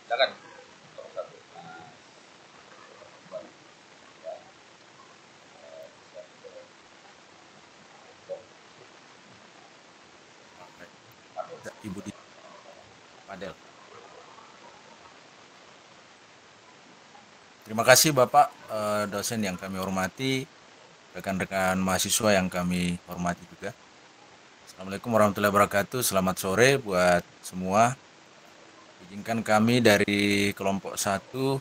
Silakan. Nomor satu. Nah, ya, Ibu di Padel. Terima kasih Bapak dosen yang kami hormati, rekan-rekan mahasiswa yang kami hormati juga. Assalamualaikum warahmatullahi wabarakatuh. Selamat sore buat semua. Izinkan kami dari kelompok 1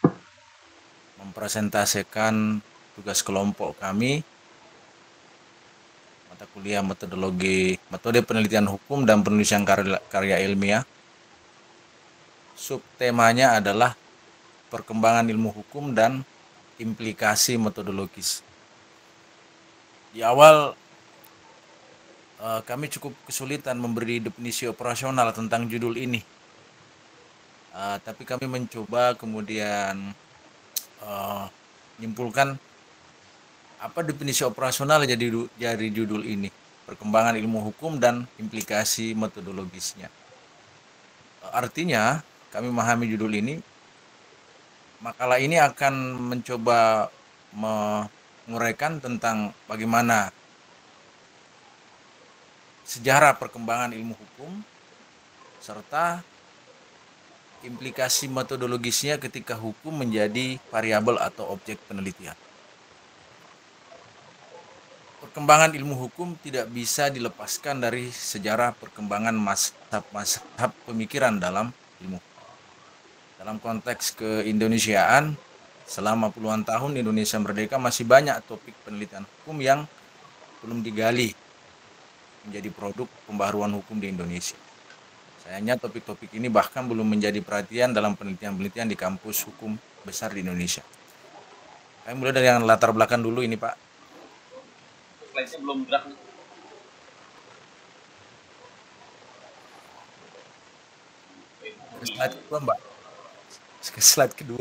mempresentasikan tugas kelompok kami, mata kuliah metode penelitian hukum dan penulisan karya ilmiah. Subtemanya adalah perkembangan ilmu hukum dan implikasi metodologis. Di awal kami cukup kesulitan memberi definisi operasional tentang judul ini. Tapi kami mencoba kemudian menyimpulkan apa definisi operasional jadi judul ini, perkembangan ilmu hukum dan implikasi metodologisnya. Artinya, kami memahami judul ini, makalah ini akan mencoba menguraikan tentang bagaimana sejarah perkembangan ilmu hukum serta implikasi metodologisnya ketika hukum menjadi variabel atau objek penelitian. Perkembangan ilmu hukum tidak bisa dilepaskan dari sejarah perkembangan mazhab pemikiran dalam ilmu. Dalam konteks keindonesiaan, selama puluhan tahun Indonesia merdeka masih banyak topik penelitian hukum yang belum digali menjadi produk pembaharuan hukum di Indonesia. Sayangnya topik-topik ini bahkan belum menjadi perhatian dalam penelitian-penelitian di kampus hukum besar di Indonesia. Kami mulai dari yang latar belakang dulu ini Pak. slide-nya belum gerak nih. Slide kedua Mbak. Slide kedua.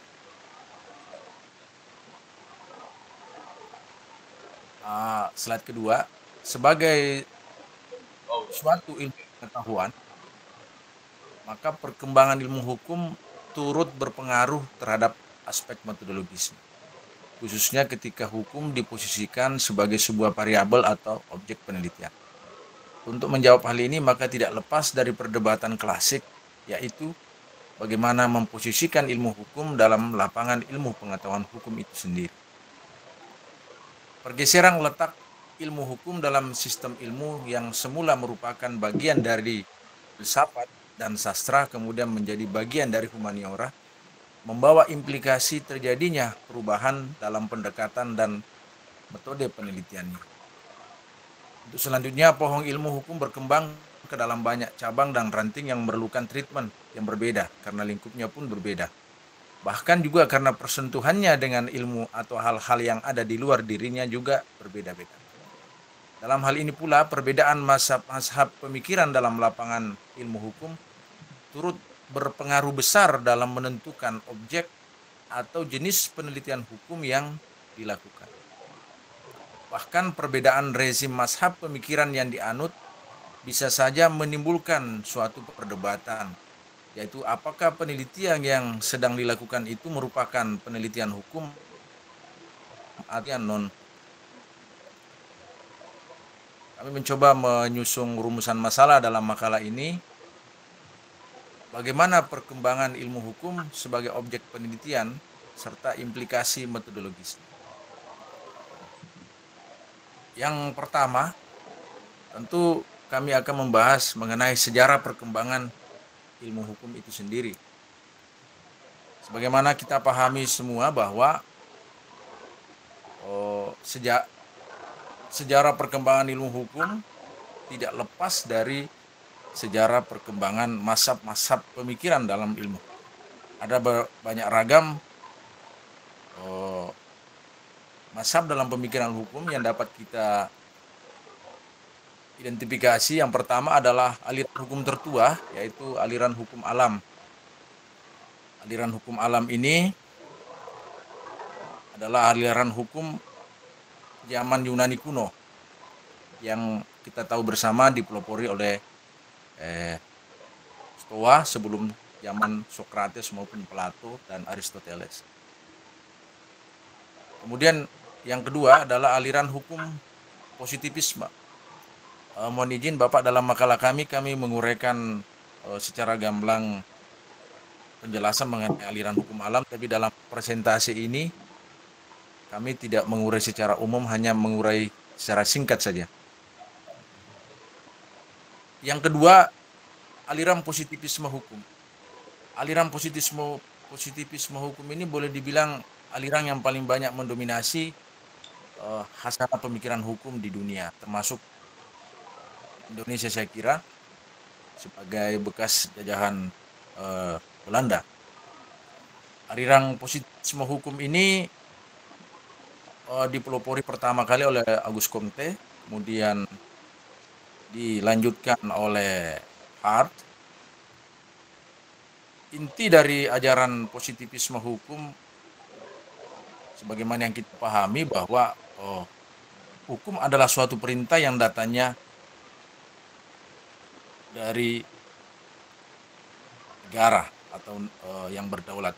Slide kedua. Sebagai suatu ilmu pengetahuan, maka perkembangan ilmu hukum turut berpengaruh terhadap aspek metodologis, khususnya ketika hukum diposisikan sebagai sebuah variabel atau objek penelitian. Untuk menjawab hal ini, maka tidak lepas dari perdebatan klasik, yaitu bagaimana memposisikan ilmu hukum dalam lapangan ilmu pengetahuan hukum itu sendiri. Pergeseran letak ilmu hukum dalam sistem ilmu yang semula merupakan bagian dari filsafat dan sastra kemudian menjadi bagian dari humaniora, membawa implikasi terjadinya perubahan dalam pendekatan dan metode penelitiannya. Untuk selanjutnya, pohon ilmu hukum berkembang ke dalam banyak cabang dan ranting yang memerlukan treatment yang berbeda karena lingkupnya pun berbeda. Bahkan juga karena persentuhannya dengan ilmu atau hal-hal yang ada di luar dirinya juga berbeda-beda. Dalam hal ini pula, perbedaan mazhab pemikiran dalam lapangan ilmu hukum turut berpengaruh besar dalam menentukan objek atau jenis penelitian hukum yang dilakukan. Bahkan perbedaan rezim mazhab pemikiran yang dianut bisa saja menimbulkan suatu perdebatan, yaitu apakah penelitian yang sedang dilakukan itu merupakan penelitian hukum atau non. Kami mencoba menyusung rumusan masalah dalam makalah ini. Bagaimana perkembangan ilmu hukum sebagai objek penelitian serta implikasi metodologis. Yang pertama, tentu kami akan membahas mengenai sejarah perkembangan ilmu hukum itu sendiri. Sebagaimana kita pahami semua bahwa sejarah perkembangan ilmu hukum tidak lepas dari sejarah perkembangan mazhab pemikiran dalam ilmu. Ada banyak ragam mazhab dalam pemikiran hukum yang dapat kita identifikasi. Yang pertama adalah aliran hukum tertua, yaitu aliran hukum alam. Aliran hukum alam ini adalah aliran hukum zaman Yunani kuno yang kita tahu bersama dipelopori oleh Stoa sebelum zaman Socrates maupun Plato dan Aristoteles. Kemudian yang kedua adalah aliran hukum positivisme. Mohon izin Bapak, dalam makalah kami menguraikan secara gamblang penjelasan mengenai aliran hukum alam, tapi dalam presentasi ini kami tidak mengurai secara umum, hanya mengurai secara singkat saja. Yang kedua, aliran positivisme hukum. Aliran positivisme hukum ini boleh dibilang aliran yang paling banyak mendominasi hasanah pemikiran hukum di dunia, termasuk Indonesia saya kira sebagai bekas jajahan Belanda. Aliran positivisme hukum ini dipelopori pertama kali oleh Auguste Comte, kemudian dilanjutkan oleh Hart. Inti dari ajaran positivisme hukum sebagaimana yang kita pahami bahwa hukum adalah suatu perintah yang datangnya dari negara atau yang berdaulat.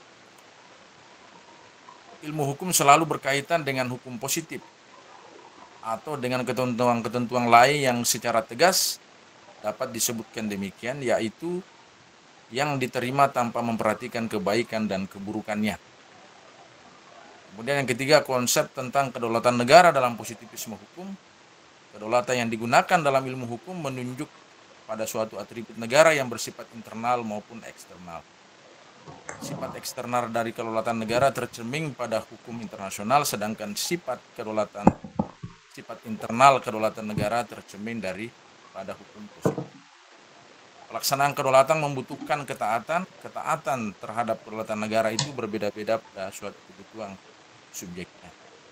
Ilmu hukum selalu berkaitan dengan hukum positif atau dengan ketentuan-ketentuan lain yang secara tegas dapat disebutkan demikian, yaitu yang diterima tanpa memperhatikan kebaikan dan keburukannya. Kemudian yang ketiga, konsep tentang kedaulatan negara dalam positivisme hukum. Kedaulatan yang digunakan dalam ilmu hukum menunjuk pada suatu atribut negara yang bersifat internal maupun eksternal. Sifat eksternal dari kedaulatan negara tercermin pada hukum internasional, sedangkan sifat internal kedaulatan negara tercermin dari pada hukum positif. Pelaksanaan kedaulatan membutuhkan ketaatan terhadap kedaulatan negara itu berbeda-beda pada suatu kebutuhan subjeknya.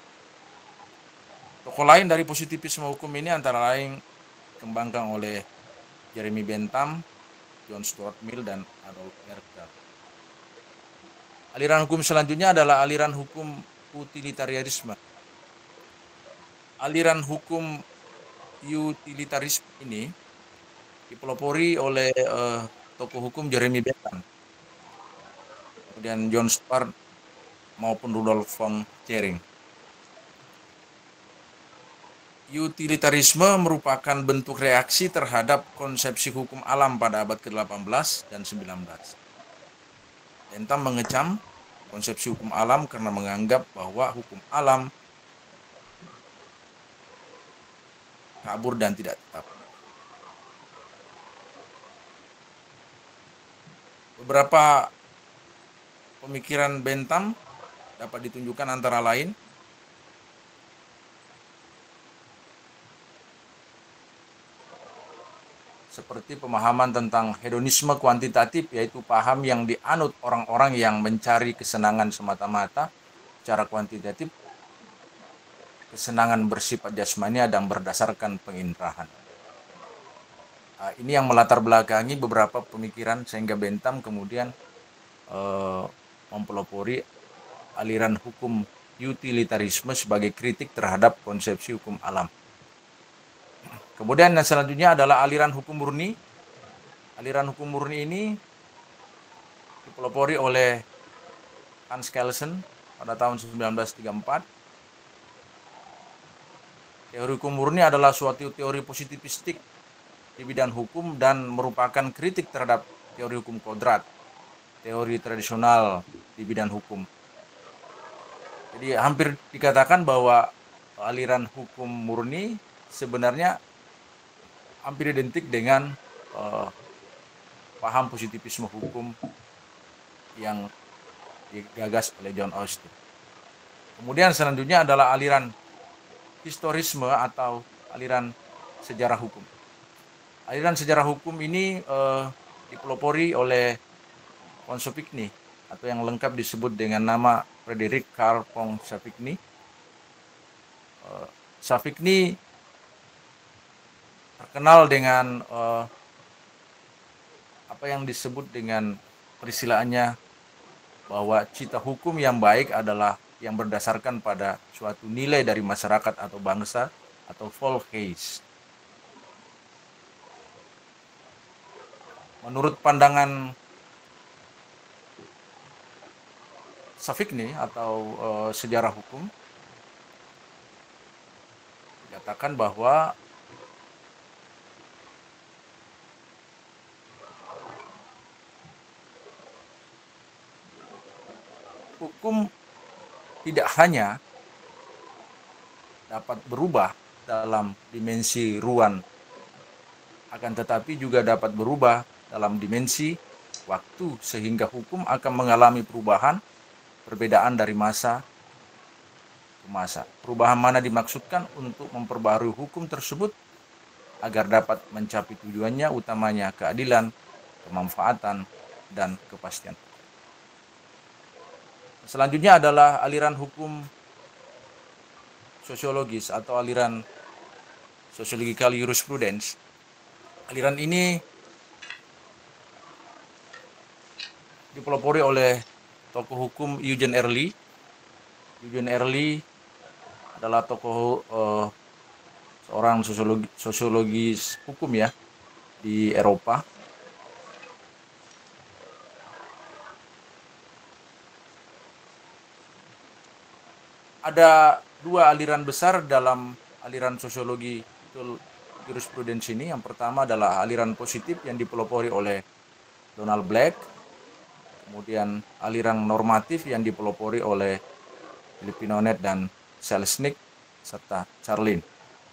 Tokoh lain dari positivisme hukum ini antara lain dikembangkan oleh Jeremy Bentham, John Stuart Mill, dan Adolf Merkle. Aliran hukum selanjutnya adalah aliran hukum utilitarianisme. Aliran hukum utilitarisme ini dipelopori oleh tokoh hukum Jeremy Bentham, kemudian John Stuart maupun Rudolf von Kering. Utilitarisme merupakan bentuk reaksi terhadap konsepsi hukum alam pada abad ke-18 dan 19. Bentham mengecam konsepsi hukum alam karena menganggap bahwa hukum alam kabur dan tidak tetap. Beberapa pemikiran Bentham dapat ditunjukkan antara lain seperti pemahaman tentang hedonisme kuantitatif, yaitu paham yang dianut orang-orang yang mencari kesenangan semata-mata secara kuantitatif, kesenangan bersifat jasmani dan berdasarkan penginderahan. Ini yang melatar belakangi beberapa pemikiran sehingga Bentham kemudian mempelopori aliran hukum utilitarisme sebagai kritik terhadap konsepsi hukum alam. Kemudian yang selanjutnya adalah aliran hukum murni. Aliran hukum murni ini dipelopori oleh Hans Kelsen pada tahun 1934. Teori hukum murni adalah suatu teori positivistik di bidang hukum dan merupakan kritik terhadap teori hukum kodrat, teori tradisional di bidang hukum. Jadi hampir dikatakan bahwa aliran hukum murni sebenarnya hampir identik dengan paham positivisme hukum yang digagas oleh John Austin. Kemudian selanjutnya adalah aliran historisme atau aliran sejarah hukum. Aliran sejarah hukum ini dipelopori oleh von Savigny atau yang lengkap disebut dengan nama Frederick Carl von Savigny. Savigny terkenal dengan apa yang disebut dengan peristilahannya bahwa cita hukum yang baik adalah yang berdasarkan pada suatu nilai dari masyarakat atau bangsa atau Volksgeist. Menurut pandangan Safikni atau sejarah hukum dikatakan bahwa hukum tidak hanya dapat berubah dalam dimensi ruang, akan tetapi juga dapat berubah dalam dimensi waktu, sehingga hukum akan mengalami perubahan perbedaan dari masa ke masa. Perubahan mana dimaksudkan untuk memperbarui hukum tersebut agar dapat mencapai tujuannya, utamanya keadilan, kemanfaatan, dan kepastian. Selanjutnya adalah aliran hukum sosiologis atau aliran sociological jurisprudence. Aliran ini dipelopori oleh tokoh hukum Eugene Early. Eugene Early adalah tokoh seorang sosiologis hukum ya di Eropa. Ada dua aliran besar dalam aliran sosiologi jurisprudence ini. Yang pertama adalah aliran positif yang dipelopori oleh Donald Black. Kemudian aliran normatif yang dipelopori oleh Filipino Net dan Selznick serta Charlin.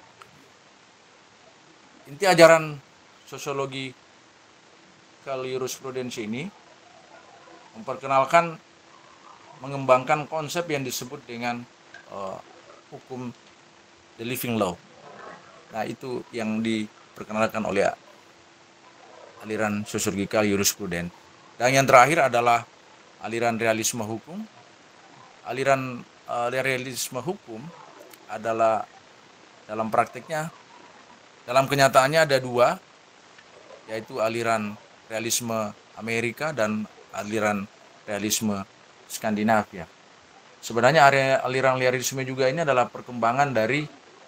Inti ajaran sosiologi jurisprudence ini memperkenalkan, mengembangkan konsep yang disebut dengan hukum the living law. Nah, itu yang diperkenalkan oleh aliran sociological jurisprudence. Dan yang terakhir adalah aliran realisme hukum. Aliran realisme hukum adalah dalam prakteknya, dalam kenyataannya ada dua, yaitu aliran realisme Amerika dan aliran realisme Skandinavia. Sebenarnya aliran realisme juga ini adalah perkembangan dari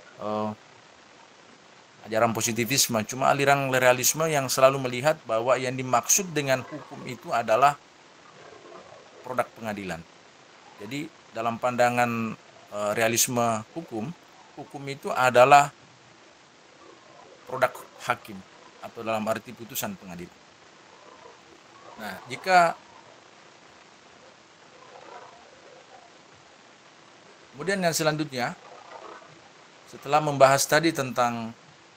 ajaran positivisme. Cuma aliran realisme yang selalu melihat bahwa yang dimaksud dengan hukum itu adalah produk pengadilan. Jadi dalam pandangan realisme hukum, hukum itu adalah produk hakim atau dalam arti putusan pengadilan. Nah, jika kemudian yang selanjutnya, setelah membahas tadi tentang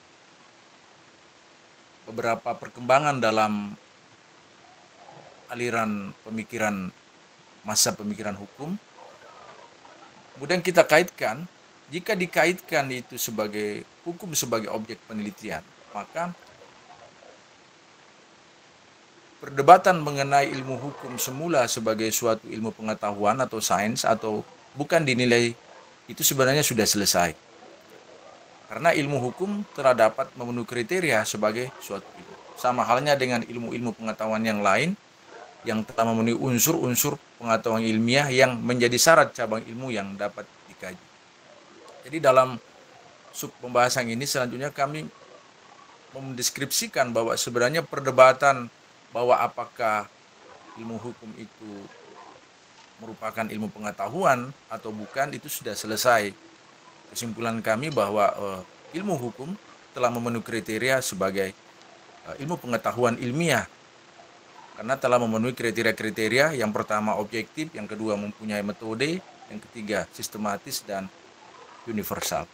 beberapa perkembangan dalam aliran pemikiran, masa pemikiran hukum, kemudian kita kaitkan, jika dikaitkan itu sebagai hukum sebagai objek penelitian, maka perdebatan mengenai ilmu hukum semula sebagai suatu ilmu pengetahuan atau sains atau bukan dinilai itu sebenarnya sudah selesai. Karena ilmu hukum telah dapat memenuhi kriteria sebagai suatu ilmu. Sama halnya dengan ilmu-ilmu pengetahuan yang lain yang telah memenuhi unsur-unsur pengetahuan ilmiah yang menjadi syarat cabang ilmu yang dapat dikaji. Jadi dalam sub pembahasan ini selanjutnya kami mendeskripsikan bahwa sebenarnya perdebatan bahwa apakah ilmu hukum itu merupakan ilmu pengetahuan atau bukan itu sudah selesai. Kesimpulan kami bahwa ilmu hukum telah memenuhi kriteria sebagai ilmu pengetahuan ilmiah karena telah memenuhi kriteria-kriteria, yang pertama objektif, yang kedua mempunyai metode, yang ketiga sistematis dan universal.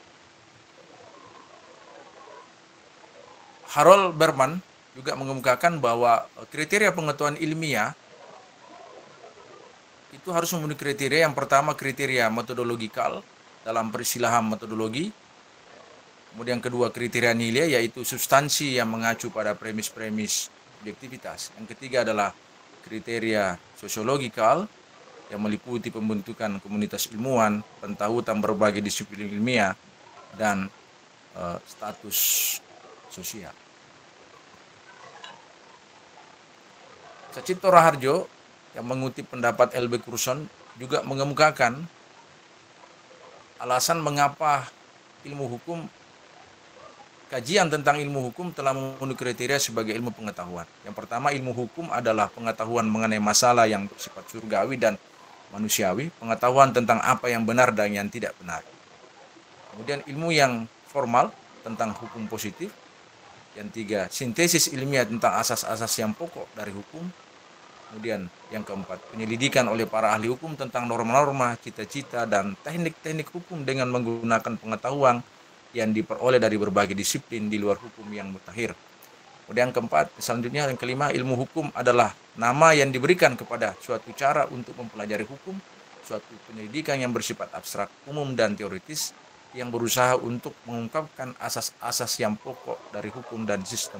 Harold Berman juga mengemukakan bahwa kriteria pengetahuan ilmiah itu harus memenuhi kriteria. Yang pertama kriteria metodologikal dalam peristilahan metodologi. Kemudian kedua kriteria nilai, yaitu substansi yang mengacu pada premis-premis objektivitas. Yang ketiga adalah kriteria sosiologikal yang meliputi pembentukan komunitas ilmuwan, pentahutan berbagai disiplin ilmiah, dan status sosial. Sacipto Raharjo yang mengutip pendapat L.B. Curson juga mengemukakan alasan mengapa ilmu hukum, kajian tentang ilmu hukum telah memenuhi kriteria sebagai ilmu pengetahuan. Yang pertama, ilmu hukum adalah pengetahuan mengenai masalah yang bersifat surgawi dan manusiawi, pengetahuan tentang apa yang benar dan yang tidak benar. Kemudian ilmu yang formal tentang hukum positif. Yang tiga, sintesis ilmiah tentang asas-asas yang pokok dari hukum. Kemudian yang keempat, penyelidikan oleh para ahli hukum tentang norma-norma, cita-cita, dan teknik-teknik hukum dengan menggunakan pengetahuan yang diperoleh dari berbagai disiplin di luar hukum yang mutakhir. Kemudian keempat, selanjutnya yang kelima, ilmu hukum adalah nama yang diberikan kepada suatu cara untuk mempelajari hukum, suatu penyelidikan yang bersifat abstrak, umum, dan teoritis, yang berusaha untuk mengungkapkan asas-asas yang pokok dari hukum dan sistem.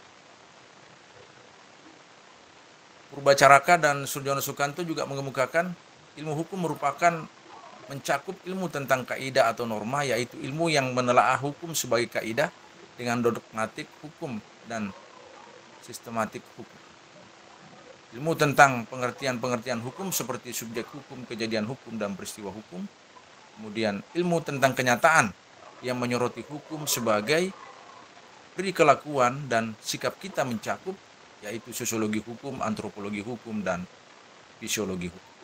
Purbacaraka dan Surjono Sukanto juga mengemukakan ilmu hukum merupakan mencakup ilmu tentang kaidah atau norma, yaitu ilmu yang menelaah hukum sebagai kaidah dengan dogmatik hukum dan sistematik hukum. Ilmu tentang pengertian-pengertian hukum seperti subjek hukum, kejadian hukum, dan peristiwa hukum. Kemudian ilmu tentang kenyataan yang menyoroti hukum sebagai perilakuan dan sikap kita mencakup, yaitu sosiologi hukum, antropologi hukum, dan fisiologi hukum.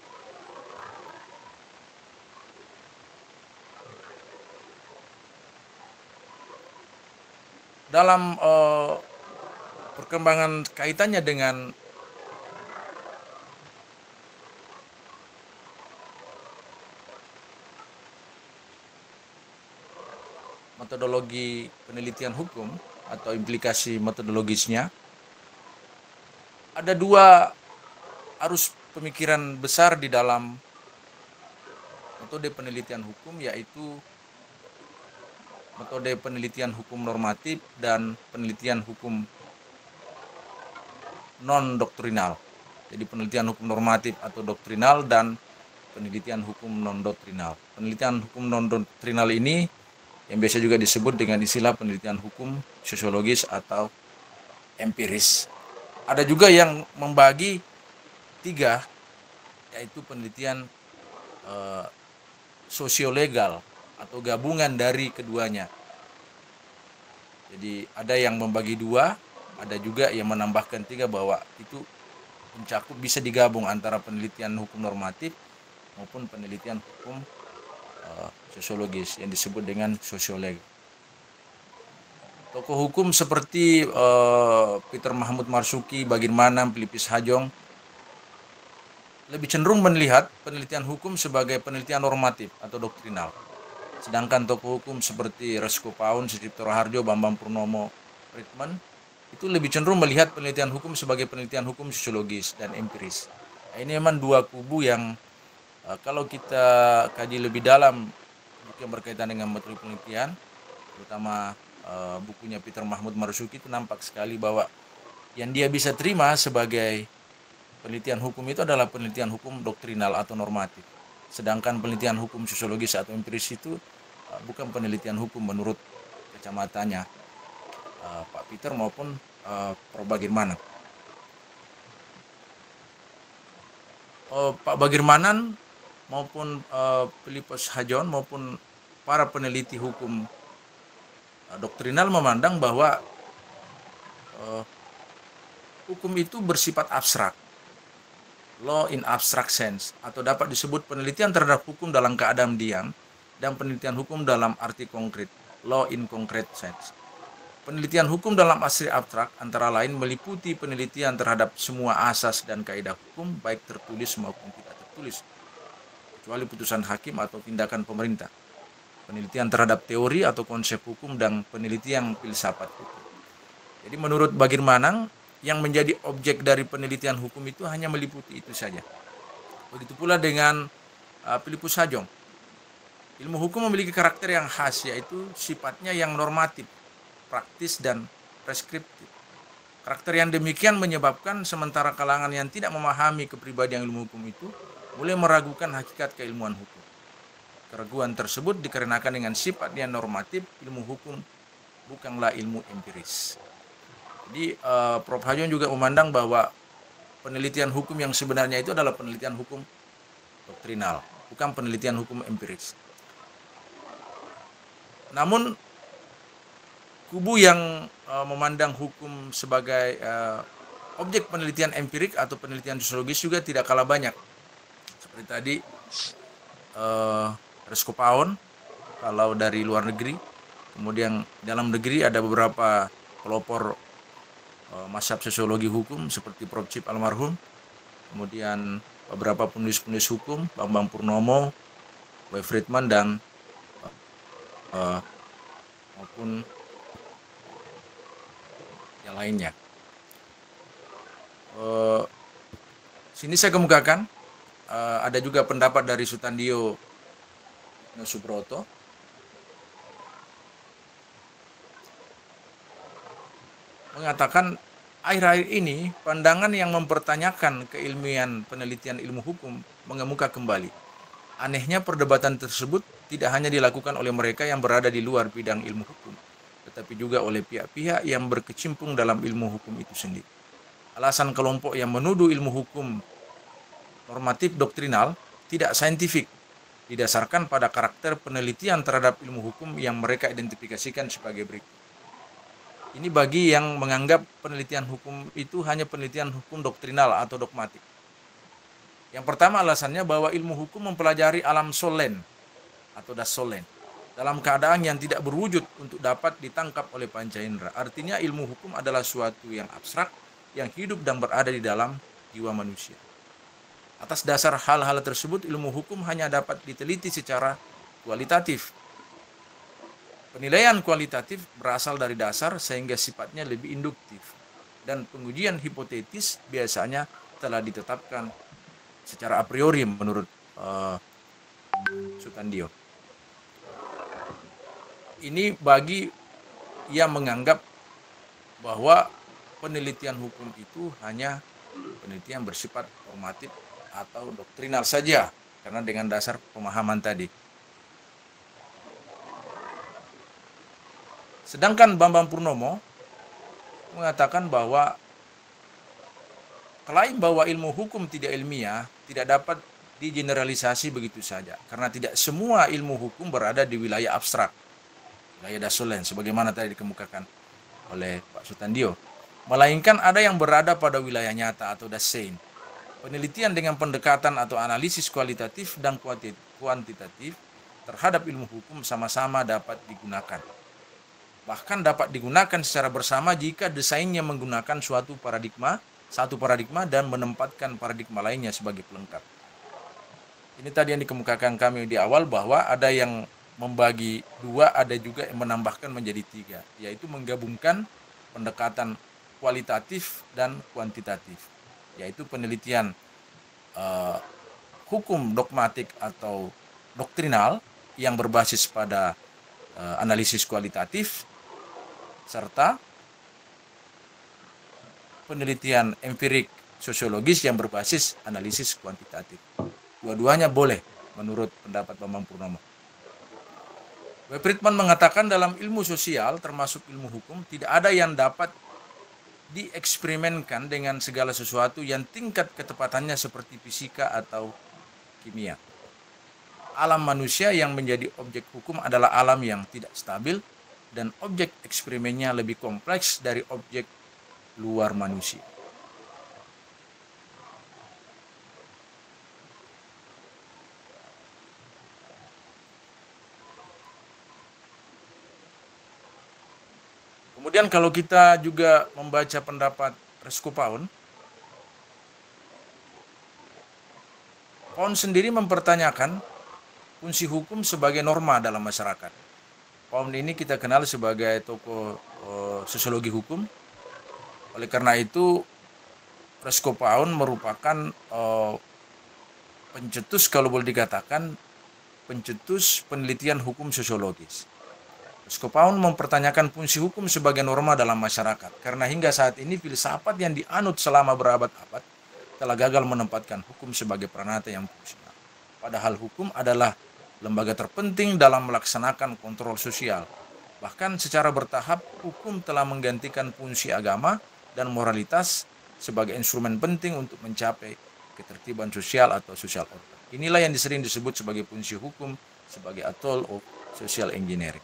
Dalam perkembangan kaitannya dengan metodologi penelitian hukum atau implikasi metodologisnya, ada dua arus pemikiran besar di dalam metode penelitian hukum, yaitu metode penelitian hukum normatif dan penelitian hukum non-doktrinal. Jadi penelitian hukum normatif atau doktrinal dan penelitian hukum non-doktrinal. Penelitian hukum non-doktrinal ini yang biasa juga disebut dengan istilah penelitian hukum sosiologis atau empiris. Ada juga yang membagi tiga, yaitu penelitian sosiolegal atau gabungan dari keduanya. Jadi ada yang membagi dua, ada juga yang menambahkan tiga, bahwa itu mencakup bisa digabung antara penelitian hukum normatif maupun penelitian hukum sosiologis yang disebut dengan sosioleg. Tokoh hukum seperti Peter Mahmud Marzuki, Bagir Manam, Philippus Hajong lebih cenderung melihat penelitian hukum sebagai penelitian normatif atau doktrinal. Sedangkan tokoh hukum seperti Resko Paun, Sucipto Raharjo, Bambang Purnomo, Friedman itu lebih cenderung melihat penelitian hukum sebagai penelitian hukum sosiologis dan empiris. Nah, ini memang dua kubu yang kalau kita kaji lebih dalam yang berkaitan dengan metode penelitian, terutama bukunya Peter Mahmud Marzuki, itu nampak sekali bahwa yang dia bisa terima sebagai penelitian hukum itu adalah penelitian hukum doktrinal atau normatif. Sedangkan penelitian hukum sosiologis atau empiris itu bukan penelitian hukum menurut kacamatannya Pak Peter maupun Prof. Bagir Manam. Pak Bagir Manam maupun Philippus Hajong maupun para peneliti hukum doktrinal memandang bahwa hukum itu bersifat abstrak, law in abstract sense, atau dapat disebut penelitian terhadap hukum dalam keadaan diam dan penelitian hukum dalam arti konkret, law in concrete sense. Penelitian hukum dalam arti abstrak antara lain meliputi penelitian terhadap semua asas dan kaidah hukum, baik tertulis maupun tidak tertulis, kecuali putusan hakim atau tindakan pemerintah. Penelitian terhadap teori atau konsep hukum dan penelitian filsafat hukum. Jadi menurut Bagir Manam, yang menjadi objek dari penelitian hukum itu hanya meliputi itu saja. Begitu pula dengan Philippus Hajong. Ilmu hukum memiliki karakter yang khas, yaitu sifatnya yang normatif, praktis, dan preskriptif. Karakter yang demikian menyebabkan sementara kalangan yang tidak memahami kepribadian ilmu hukum itu mulai meragukan hakikat keilmuan hukum. Keraguan tersebut dikarenakan dengan sifat yang normatif, ilmu hukum bukanlah ilmu empiris. Jadi Prof. Hajong juga memandang bahwa penelitian hukum yang sebenarnya itu adalah penelitian hukum doktrinal, bukan penelitian hukum empiris. Namun kubu yang memandang hukum sebagai objek penelitian empirik atau penelitian sosiologis juga tidak kalah banyak. Seperti tadi Resko Paon kalau dari luar negeri, kemudian dalam negeri ada beberapa pelopor mazhab sosiologi hukum seperti Prof. Cip almarhum, kemudian beberapa penulis-penulis hukum, Bambang Purnomo, W. Friedman, dan maupun yang lainnya. Sini saya kemukakan ada juga pendapat dari Sutandio Subroto. Mengatakan akhir-akhir ini pandangan yang mempertanyakan keilmian penelitian ilmu hukum mengemuka kembali. Anehnya perdebatan tersebut tidak hanya dilakukan oleh mereka yang berada di luar bidang ilmu hukum, tetapi juga oleh pihak-pihak yang berkecimpung dalam ilmu hukum itu sendiri. Alasan kelompok yang menuduh ilmu hukum normatif doktrinal tidak saintifik didasarkan pada karakter penelitian terhadap ilmu hukum yang mereka identifikasikan sebagai berikut. Ini bagi yang menganggap penelitian hukum itu hanya penelitian hukum doktrinal atau dogmatik. Yang pertama alasannya bahwa ilmu hukum mempelajari alam solen atau das solen dalam keadaan yang tidak berwujud untuk dapat ditangkap oleh panca indera. Artinya ilmu hukum adalah suatu yang abstrak yang hidup dan berada di dalam jiwa manusia. Atas dasar hal-hal tersebut, ilmu hukum hanya dapat diteliti secara kualitatif. Penilaian kualitatif berasal dari dasar sehingga sifatnya lebih induktif. Dan pengujian hipotetis biasanya telah ditetapkan secara a priori menurut Sutandio. Ini bagi yang menganggap bahwa penelitian hukum itu hanya penelitian bersifat normatif atau doktrinal saja, karena dengan dasar pemahaman tadi. Sedangkan Bambang Purnomo mengatakan bahwa klaim bahwa ilmu hukum tidak ilmiah tidak dapat digeneralisasi begitu saja, karena tidak semua ilmu hukum berada di wilayah abstrak, wilayah dasolen, sebagaimana tadi dikemukakan oleh Pak Sutandio, melainkan ada yang berada pada wilayah nyata atau dasein. Penelitian dengan pendekatan atau analisis kualitatif dan kuantitatif terhadap ilmu hukum sama-sama dapat digunakan. Bahkan dapat digunakan secara bersama jika desainnya menggunakan satu paradigma dan menempatkan paradigma lainnya sebagai pelengkap. Ini tadi yang dikemukakan kami di awal bahwa ada yang membagi dua, ada juga yang menambahkan menjadi tiga, yaitu menggabungkan pendekatan kualitatif dan kuantitatif, yaitu penelitian hukum dogmatik atau doktrinal yang berbasis pada analisis kualitatif, serta penelitian empirik sosiologis yang berbasis analisis kuantitatif. Dua-duanya boleh menurut pendapat Bambang Purnomo. W. Friedman mengatakan dalam ilmu sosial termasuk ilmu hukum tidak ada yang dapat dieksperimenkan dengan segala sesuatu yang tingkat ketepatannya seperti fisika atau kimia. Alam manusia yang menjadi objek hukum adalah alam yang tidak stabil dan objek eksperimennya lebih kompleks dari objek luar manusia. Kemudian kalau kita juga membaca pendapat Resko Paon, Paon sendiri mempertanyakan fungsi hukum sebagai norma dalam masyarakat. Paon ini kita kenal sebagai tokoh sosiologi hukum. Oleh karena itu, Resko Paon merupakan pencetus, kalau boleh dikatakan, pencetus penelitian hukum sosiologis. Resko Paon mempertanyakan fungsi hukum sebagai norma dalam masyarakat, karena hingga saat ini filsafat yang dianut selama berabad-abad telah gagal menempatkan hukum sebagai peranata yang fungsional. Padahal hukum adalah lembaga terpenting dalam melaksanakan kontrol sosial. Bahkan secara bertahap, hukum telah menggantikan fungsi agama dan moralitas sebagai instrumen penting untuk mencapai ketertiban sosial atau social order. Inilah yang sering disebut sebagai fungsi hukum sebagai a tool of social engineering.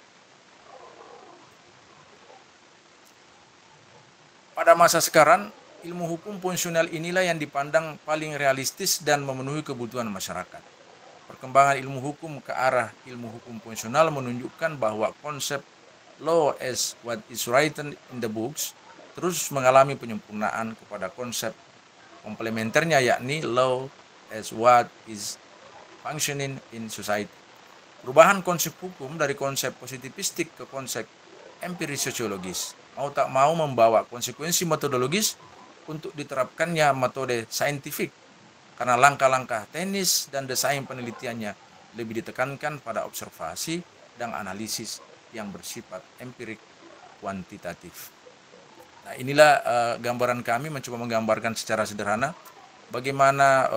Pada masa sekarang, ilmu hukum fungsional inilah yang dipandang paling realistis dan memenuhi kebutuhan masyarakat. Perkembangan ilmu hukum ke arah ilmu hukum fungsional menunjukkan bahwa konsep law as what is written in the books terus mengalami penyempurnaan kepada konsep komplementernya, yakni law as what is functioning in society. Perubahan konsep hukum dari konsep positivistik ke konsep empiris sosiologis mau tak mau membawa konsekuensi metodologis untuk diterapkannya metode saintifik, karena langkah-langkah teknis dan desain penelitiannya lebih ditekankan pada observasi dan analisis yang bersifat empirik kuantitatif. Nah, inilah gambaran kami mencoba menggambarkan secara sederhana bagaimana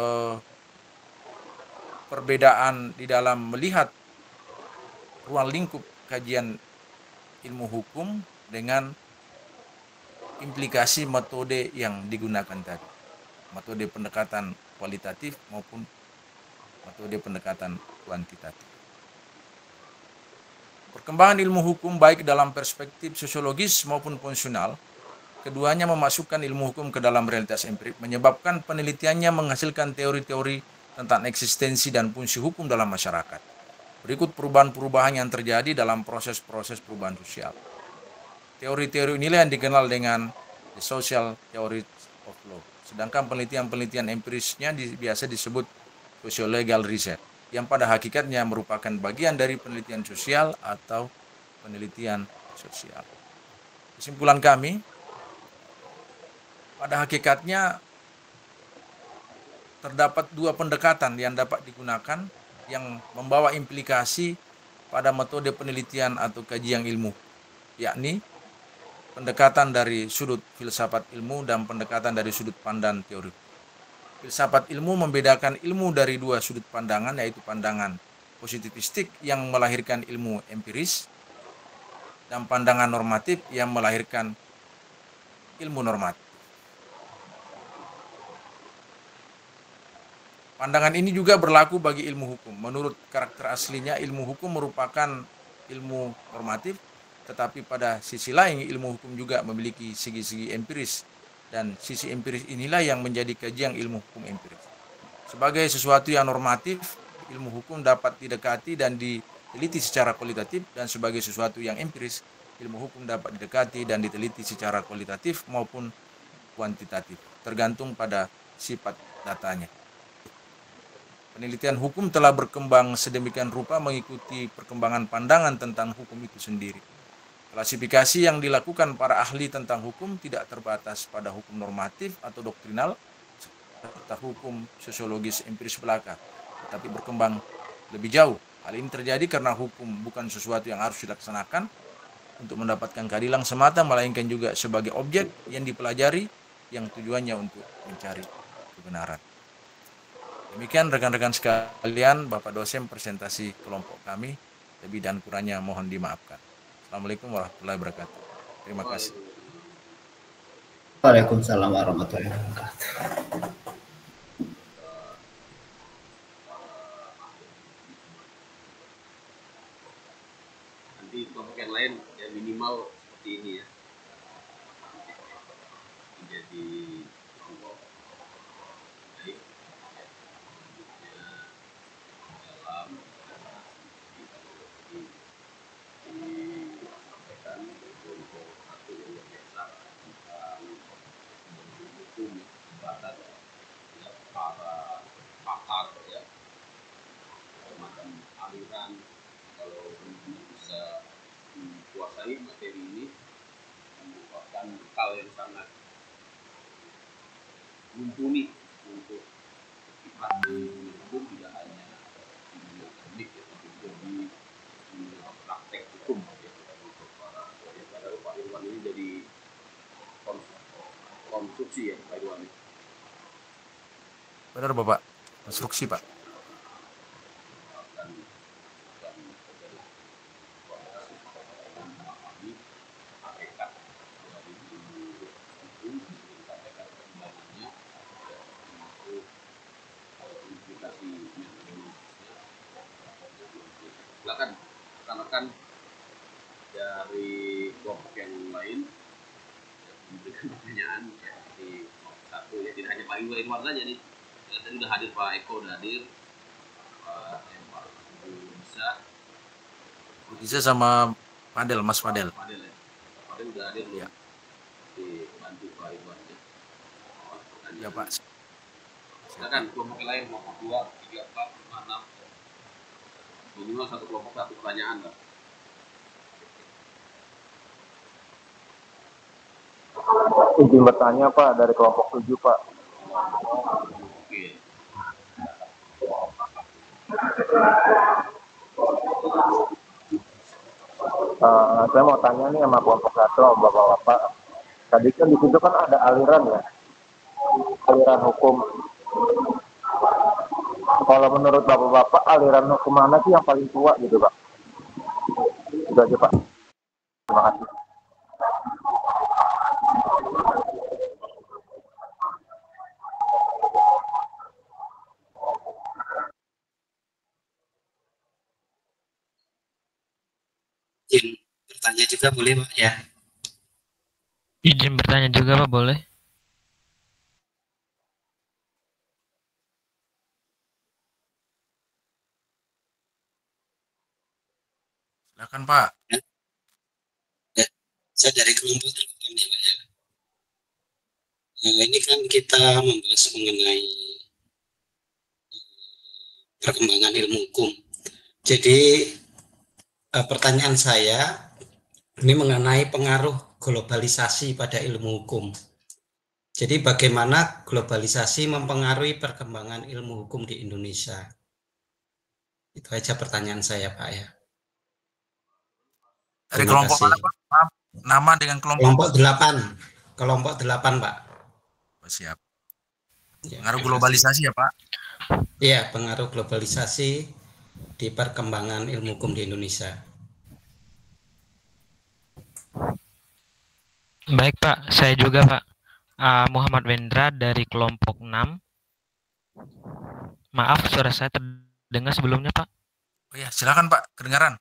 perbedaan di dalam melihat ruang lingkup kajian ilmu hukum dengan implikasi metode yang digunakan tadi. Metode pendekatan kualitatif maupun metode pendekatan kuantitatif. Perkembangan ilmu hukum baik dalam perspektif sosiologis maupun fungsional, keduanya memasukkan ilmu hukum ke dalam realitas empirik, menyebabkan penelitiannya menghasilkan teori-teori tentang eksistensi dan fungsi hukum dalam masyarakat. Berikut perubahan-perubahan yang terjadi dalam proses-proses perubahan sosial. Teori-teori inilah yang dikenal dengan the social theory of law. Sedangkan penelitian-penelitian empirisnya biasa disebut socio-legal research, yang pada hakikatnya merupakan bagian dari penelitian sosial atau penelitian sosial. Kesimpulan kami, pada hakikatnya terdapat dua pendekatan yang dapat digunakan yang membawa implikasi pada metode penelitian atau kajian ilmu, yakni pendekatan dari sudut filsafat ilmu dan pendekatan dari sudut pandang teori. Filsafat ilmu membedakan ilmu dari dua sudut pandangan, yaitu pandangan positivistik yang melahirkan ilmu empiris dan pandangan normatif yang melahirkan ilmu normatif. Pandangan ini juga berlaku bagi ilmu hukum. Menurut karakter aslinya, ilmu hukum merupakan ilmu normatif, tetapi pada sisi lain ilmu hukum juga memiliki segi-segi empiris, dan sisi empiris inilah yang menjadi kajian ilmu hukum empiris. Sebagai sesuatu yang normatif, ilmu hukum dapat didekati dan diteliti secara kualitatif, dan sebagai sesuatu yang empiris, ilmu hukum dapat didekati dan diteliti secara kualitatif maupun kuantitatif, tergantung pada sifat datanya. Penelitian hukum telah berkembang sedemikian rupa mengikuti perkembangan pandangan tentang hukum itu sendiri. Klasifikasi yang dilakukan para ahli tentang hukum tidak terbatas pada hukum normatif atau doktrinal serta hukum sosiologis empiris belaka, tetapi berkembang lebih jauh. Hal ini terjadi karena hukum bukan sesuatu yang harus dilaksanakan untuk mendapatkan keadilan semata, melainkan juga sebagai objek yang dipelajari yang tujuannya untuk mencari kebenaran. Demikian rekan-rekan sekalian, Bapak dosen presentasi kelompok kami. Lebih dan kurangnya mohon dimaafkan. Assalamualaikum warahmatullahi wabarakatuh. Terima kasih. Waalaikumsalam warahmatullahi wabarakatuh. Nanti kelompok yang lain ya minimal seperti ini ya. Menjadi kelompok baik. Dalam disampaikan untuk satu yang biasa tentang hukum batas ya, para pakar ya, semacam aliran kalau benar-benar bisa menguasai materi ini merupakan bekal yang sangat mumpuni untuk kita di hukum, tidak hanya di dunia akademik ya, tapi juga di dunia praktek hukum ya, untuk para padahal Pak Irwan ini jadi konstruksi ya Pak Irwan. Benar Bapak, konstruksi Pak. Silakan rekan-rekan dari kelompok yang lain memberikan pertanyaan ya, di kelompok 1 ya, tidak hanya Pak Irwan saja nih. Ya, tadi udah hadir Pak Eko, udah hadir Pak Bisa sama Fadel, Mas Fadel. Fadel ya. Fadel udah hadir belum? Ya. Dibantu Pak Irwan ya. Ya Pak. Silakan kelompok lain, kelompok 2, 3, 4, 5, 6. Minimal satu kelompok satu pertanyaan lah. Izin bertanya Pak dari kelompok 7 Pak. Oke. Saya mau tanya nih sama kelompok 1 sama Bapak-Bapak. Tadi kan di situ kan ada aliran ya, aliran hukum. Kalau menurut Bapak-Bapak aliran hukum mana sih yang paling tua gitu Pak? Itu aja Pak. Terima kasih. Izin bertanya juga boleh Pak ya? Izin bertanya juga Pak, boleh? Silakan Pak. Ya, saya dari kelompok 8 ya Pak ya. Ini kan kita membahas mengenai perkembangan ilmu hukum. Jadi pertanyaan saya ini mengenai pengaruh globalisasi pada ilmu hukum. Jadi bagaimana globalisasi mempengaruhi perkembangan ilmu hukum di Indonesia? Itu aja pertanyaan saya Pak ya. Dari Terima kelompok kasih. mana Pak? Maaf, nama dengan kelompok Kelompok 8. Kelompok 8 Pak. Oh, siap. Ya, Pengaruh terima kasih. globalisasi ya Pak? Iya, pengaruh globalisasi di perkembangan ilmu hukum di Indonesia. Baik Pak, saya juga Pak. Muhammad Wendra dari kelompok 6. Maaf, suara saya terdengar sebelumnya Pak. Oh ya, silakan Pak, kedengaran.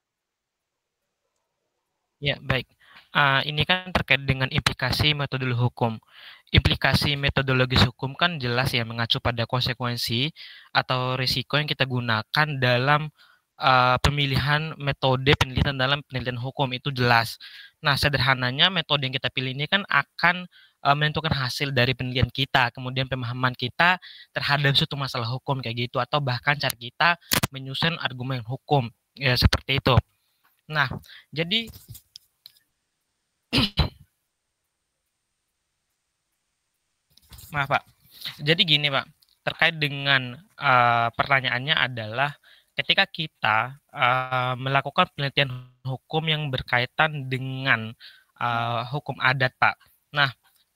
Ya, baik. Ini kan terkait dengan implikasi metodologi hukum. Implikasi metodologis hukum kan jelas ya mengacu pada konsekuensi atau risiko yang kita gunakan dalam pemilihan metode penelitian dalam penelitian hukum, itu jelas. Nah, sederhananya metode yang kita pilih ini kan akan menentukan hasil dari penelitian kita, kemudian pemahaman kita terhadap suatu masalah hukum kayak gitu, atau bahkan cara kita menyusun argumen hukum, ya seperti itu. Nah, jadi maaf Pak. Jadi gini Pak, terkait dengan pertanyaannya adalah ketika kita melakukan penelitian hukum yang berkaitan dengan hukum adat Pak. Nah,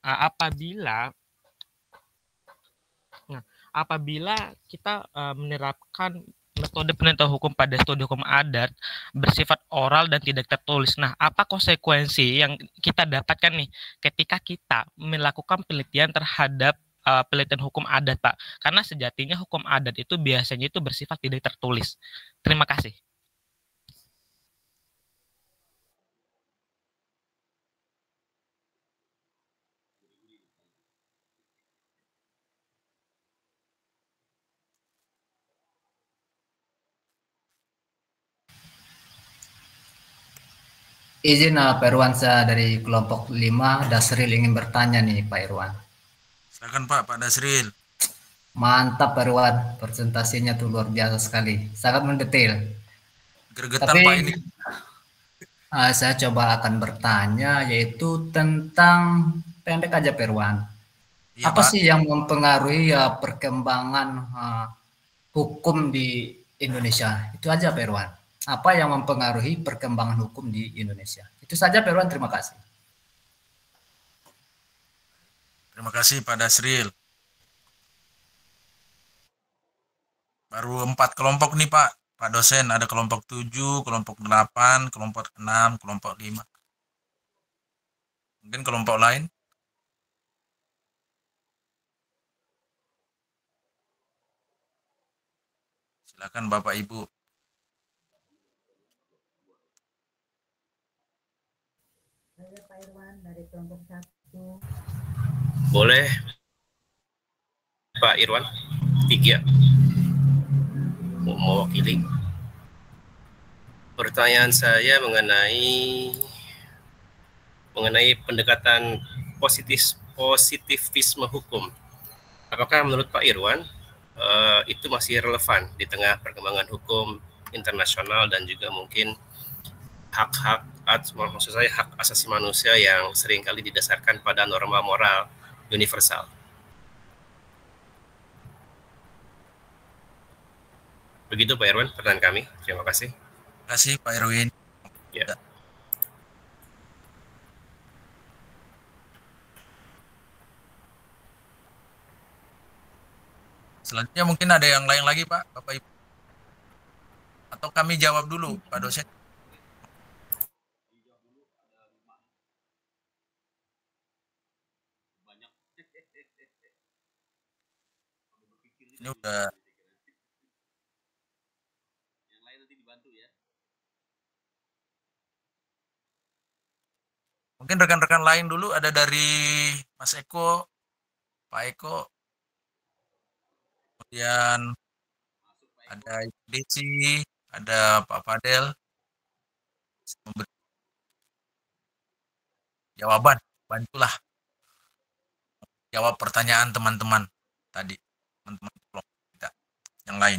apabila kita menerapkan metode penelitian hukum pada studi hukum adat bersifat oral dan tidak tertulis. Nah, apa konsekuensi yang kita dapatkan nih ketika kita melakukan penelitian terhadap penelitian hukum adat, Pak? Karena sejatinya hukum adat itu biasanya itu bersifat tidak tertulis. Terima kasih. Izin Pak Irwan, saya dari kelompok 5, Dasril ingin bertanya nih Pak Irwan. Silakan Pak Dasril. Mantap Pak Irwan, presentasinya tuh luar biasa sekali, sangat mendetail. Gregetan Tapi Pak ini. Saya coba akan bertanya yaitu tentang pendek aja Pak Irwan. Iya, Apa Pak. sih yang mempengaruhi ya perkembangan hukum di Indonesia? Itu aja Pak Irwan. Apa yang mempengaruhi perkembangan hukum di Indonesia? Itu saja Pak Irwan, terima kasih. Terima kasih Pak Dasril. Baru 4 kelompok nih Pak dosen. Ada kelompok 7, kelompok 8, kelompok 6, kelompok 5. Mungkin kelompok lain? Silakan Bapak Ibu. Saya Pak Irwan dari kelompok 1. Boleh Pak Irwan, tiga mewakili. Pertanyaan saya mengenai pendekatan positivisme hukum. Apakah menurut Pak Irwan itu masih relevan di tengah perkembangan hukum internasional dan juga mungkin maksud saya hak asasi manusia yang seringkali didasarkan pada norma moral universal? Begitu Pak Irwan, pertanyaan kami. Terima kasih. Terima kasih Pak Erwin. Ya. Selanjutnya mungkin ada yang lain lagi Pak, Bapak Ibu. Atau kami jawab dulu Pak dosen. Ini udah Yang lain nanti dibantu ya. mungkin rekan-rekan lain dulu, ada dari Mas Eko, Pak Eko, kemudian ada Ibu Desi, ada Pak Fadel, memberi jawaban, bantulah jawab pertanyaan teman-teman tadi, teman-teman kelompok kita yang lain.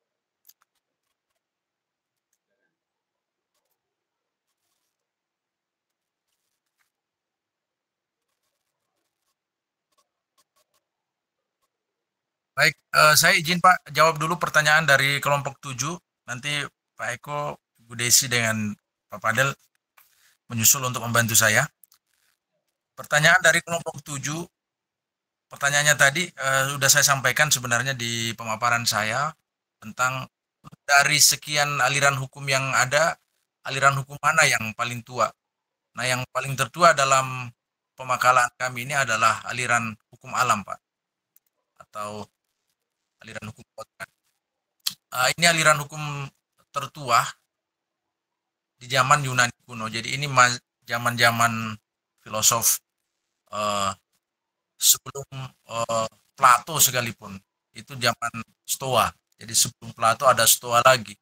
Baik, saya izin Pak jawab dulu pertanyaan dari kelompok 7. Nanti Pak Eko, Bu Desi dengan Pak Fadel menyusul untuk membantu saya. Pertanyaan dari kelompok 7, pertanyaannya tadi sudah saya sampaikan sebenarnya di pemaparan saya tentang dari sekian aliran hukum yang ada, aliran hukum mana yang paling tua. Nah, yang paling tertua dalam pemakalan kami ini adalah aliran hukum alam, Pak, atau aliran hukum kodrat. Ini aliran hukum tertua di zaman Yunani kuno. Jadi ini zaman-zaman filosof sebelum Plato sekalipun. Itu zaman Stoa. Jadi sebelum Plato ada Stoa lagi.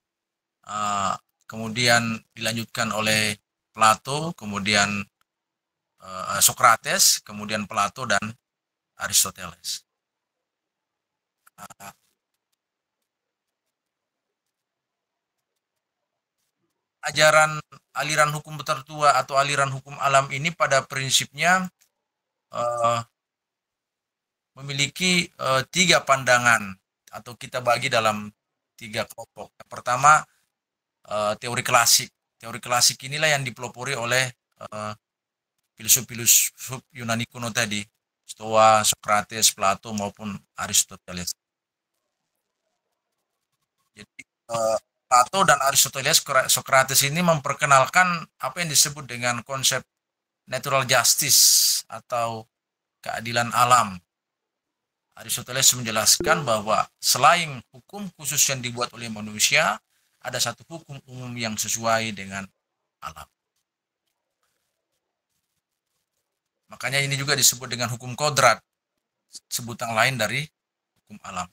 Kemudian dilanjutkan oleh Plato, kemudian Socrates, kemudian Plato dan Aristoteles. Ajaran aliran hukum tertua atau aliran hukum alam ini pada prinsipnya memiliki 3 pandangan atau kita bagi dalam 3 kelompok. Yang pertama teori klasik. Teori klasik inilah yang dipelopori oleh filsuf-filsuf Yunani kuno tadi, Stoa, Socrates, Plato maupun Aristoteles. Jadi Plato dan Aristoteles, Socrates ini memperkenalkan apa yang disebut dengan konsep natural justice atau keadilan alam. Aristoteles menjelaskan bahwa selain hukum khusus yang dibuat oleh manusia, ada satu hukum umum yang sesuai dengan alam. Makanya ini juga disebut dengan hukum kodrat, sebutan lain dari hukum alam.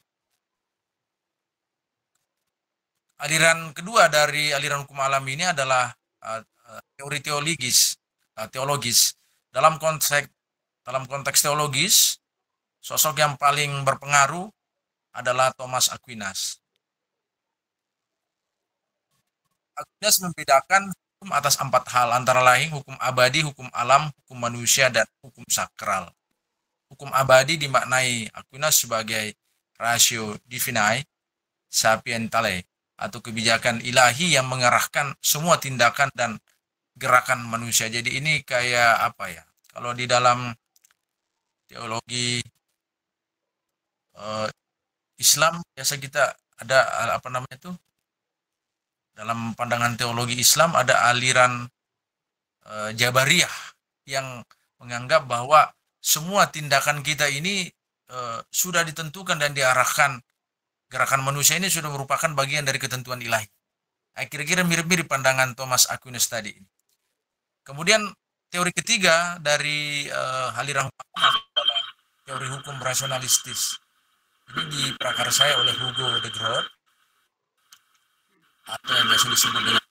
Aliran kedua dari aliran hukum alam ini adalah teori teologis. Dalam konteks teologis, sosok yang paling berpengaruh adalah Thomas Aquinas. Aquinas membedakan hukum atas 4 hal, antara lain hukum abadi, hukum alam, hukum manusia, dan hukum sakral. Hukum abadi dimaknai Aquinas sebagai ratio divinae sapientiae, atau kebijakan ilahi yang mengarahkan semua tindakan dan gerakan manusia. Jadi ini kayak apa ya? Kalau di dalam teologi Islam biasa kita ada apa namanya itu? Dalam pandangan teologi Islam ada aliran Jabariyah yang menganggap bahwa semua tindakan kita ini sudah ditentukan dan diarahkan. Gerakan manusia ini sudah merupakan bagian dari ketentuan ilahi. Kira-kira mirip-mirip pandangan Thomas Aquinas tadi. Kemudian teori ketiga dari aliran hukum adalah teori hukum rasionalistis. Ini diprakarsai oleh Hugo de Groot atau yang biasa disebut dengan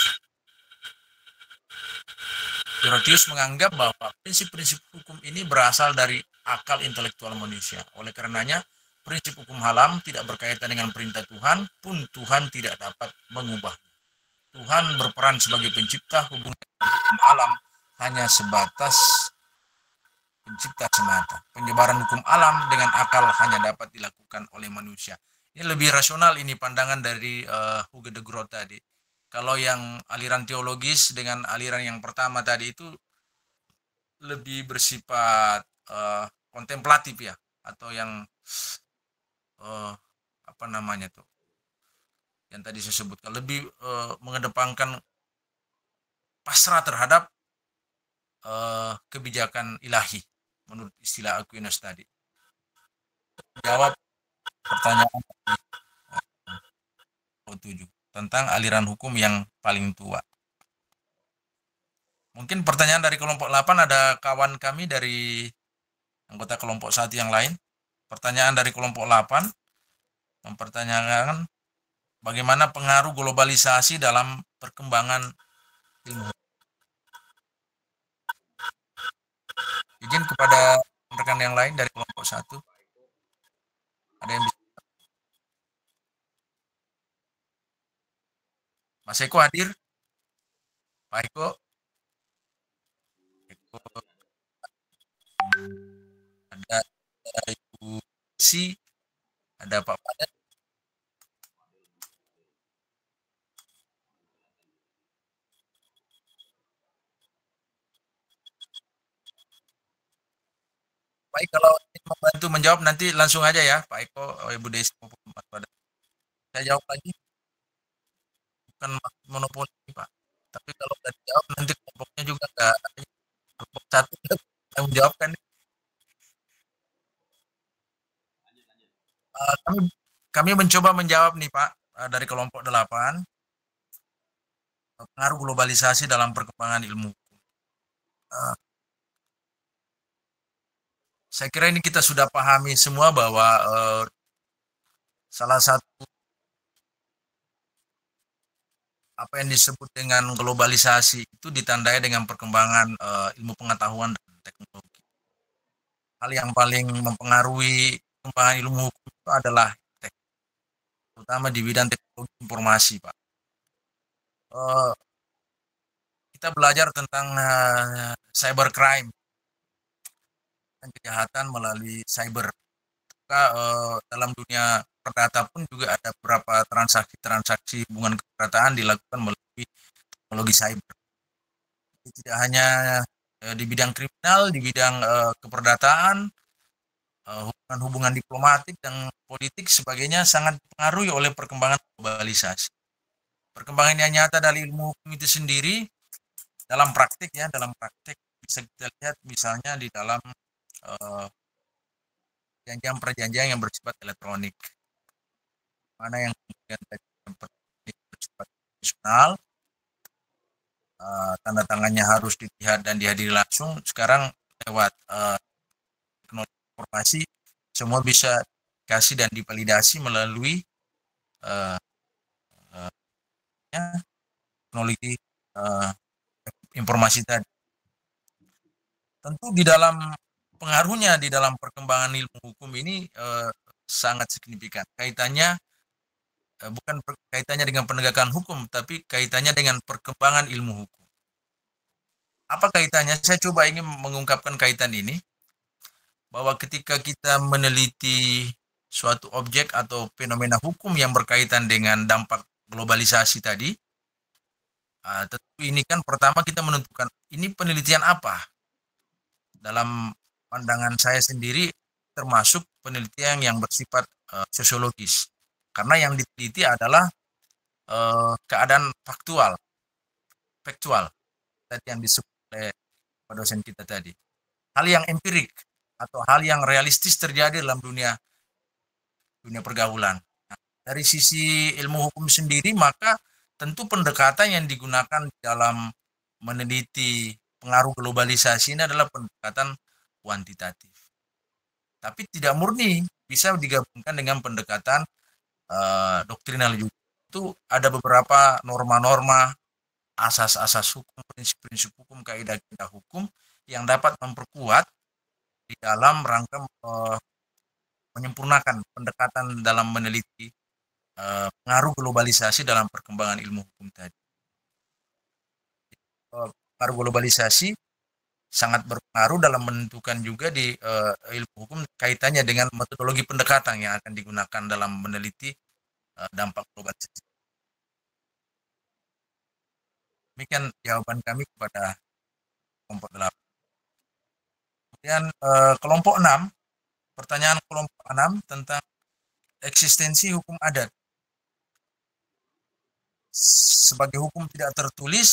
Grotius, menganggap bahwa prinsip-prinsip hukum ini berasal dari akal intelektual manusia. Oleh karenanya, prinsip hukum alam tidak berkaitan dengan perintah Tuhan, pun Tuhan tidak dapat mengubah. Tuhan berperan sebagai pencipta, hubungan hukum alam hanya sebatas pencipta semata. Penyebaran hukum alam dengan akal hanya dapat dilakukan oleh manusia. Ini lebih rasional, ini pandangan dari Hugo de Groot tadi. Kalau yang aliran teologis dengan aliran yang pertama tadi itu lebih bersifat kontemplatif ya, atau yang apa namanya tuh, yang tadi saya sebutkan, lebih mengedepankan pasrah terhadap kebijakan ilahi menurut istilah Aquinas tadi. Jawab pertanyaan 7 tentang aliran hukum yang paling tua. Mungkin pertanyaan dari kelompok 8, ada kawan kami dari anggota kelompok 1 yang lain. Pertanyaan dari kelompok 8 mempertanyakan bagaimana pengaruh globalisasi dalam perkembangan ilmu. Izin kepada rekan yang lain dari kelompok 1. Ada yang bisa? Mas Eko hadir? Pak Eko? Ada Ibu Si, ada Pak Padat. Baik, kalau ingin membantu menjawab nanti langsung aja ya Pak Eko, Ibu Desi maupun Pak Padat. Saya jawab lagi, bukan monopoli Pak. Tapi kalau udah dijawab nanti kelompoknya juga enggak, kelompok 1 yang menjawabkan. Kami mencoba menjawab nih Pak, dari kelompok 8, pengaruh globalisasi dalam perkembangan ilmu. Saya kira ini kita sudah pahami semua bahwa salah satu apa yang disebut dengan globalisasi itu ditandai dengan perkembangan ilmu pengetahuan dan teknologi. Hal yang paling mempengaruhi perkembangan ilmu hukum itu adalah terutama di bidang teknologi informasi, Pak. Kita belajar tentang cybercrime dan kejahatan melalui cyber. Dalam dunia perdata pun juga ada beberapa transaksi hubungan keperdataan dilakukan melalui teknologi cyber. Jadi tidak hanya di bidang kriminal, di bidang keperdataan, hubungan-hubungan diplomatik dan politik sebagainya sangat dipengaruhi oleh perkembangan globalisasi. Perkembangan yang nyata dari ilmu hukum itu sendiri dalam praktik bisa kita lihat misalnya di dalam perjanjian yang bersifat elektronik, mana yang kemudian bersifat personal, tanda tangannya harus dilihat dan dihadiri langsung. Sekarang lewat teknologi informasi semua bisa dikasih dan divalidasi melalui teknologi informasi tadi. Tentu di dalam pengaruhnya di dalam perkembangan ilmu hukum ini sangat signifikan. Kaitannya bukan kaitannya dengan penegakan hukum, tapi kaitannya dengan perkembangan ilmu hukum. Apa kaitannya? Saya coba ingin mengungkapkan kaitan ini, bahwa ketika kita meneliti suatu objek atau fenomena hukum yang berkaitan dengan dampak globalisasi tadi, tentu ini kan pertama kita menentukan ini penelitian apa. Dalam pandangan saya sendiri termasuk penelitian yang bersifat sosiologis, karena yang diteliti adalah keadaan faktual tadi yang disebut oleh dosen kita tadi, hal yang empirik atau hal yang realistis terjadi dalam dunia pergaulan. Nah, dari sisi ilmu hukum sendiri, maka tentu pendekatan yang digunakan dalam meneliti pengaruh globalisasi ini adalah pendekatan kuantitatif. tapi tidak murni, bisa digabungkan dengan pendekatan doktrinal juga. Itu ada beberapa norma-norma, asas-asas hukum, prinsip-prinsip hukum, kaidah-kaidah hukum yang dapat memperkuat di dalam rangka menyempurnakan pendekatan dalam meneliti pengaruh globalisasi dalam perkembangan ilmu hukum tadi. Pengaruh globalisasi sangat berpengaruh dalam menentukan juga di ilmu hukum kaitannya dengan metodologi pendekatan yang akan digunakan dalam meneliti dampak globalisasi. Demikian jawaban kami kepada kelompok 8. Kemudian kelompok 6, pertanyaan kelompok 6 tentang eksistensi hukum adat. Sebagai hukum tidak tertulis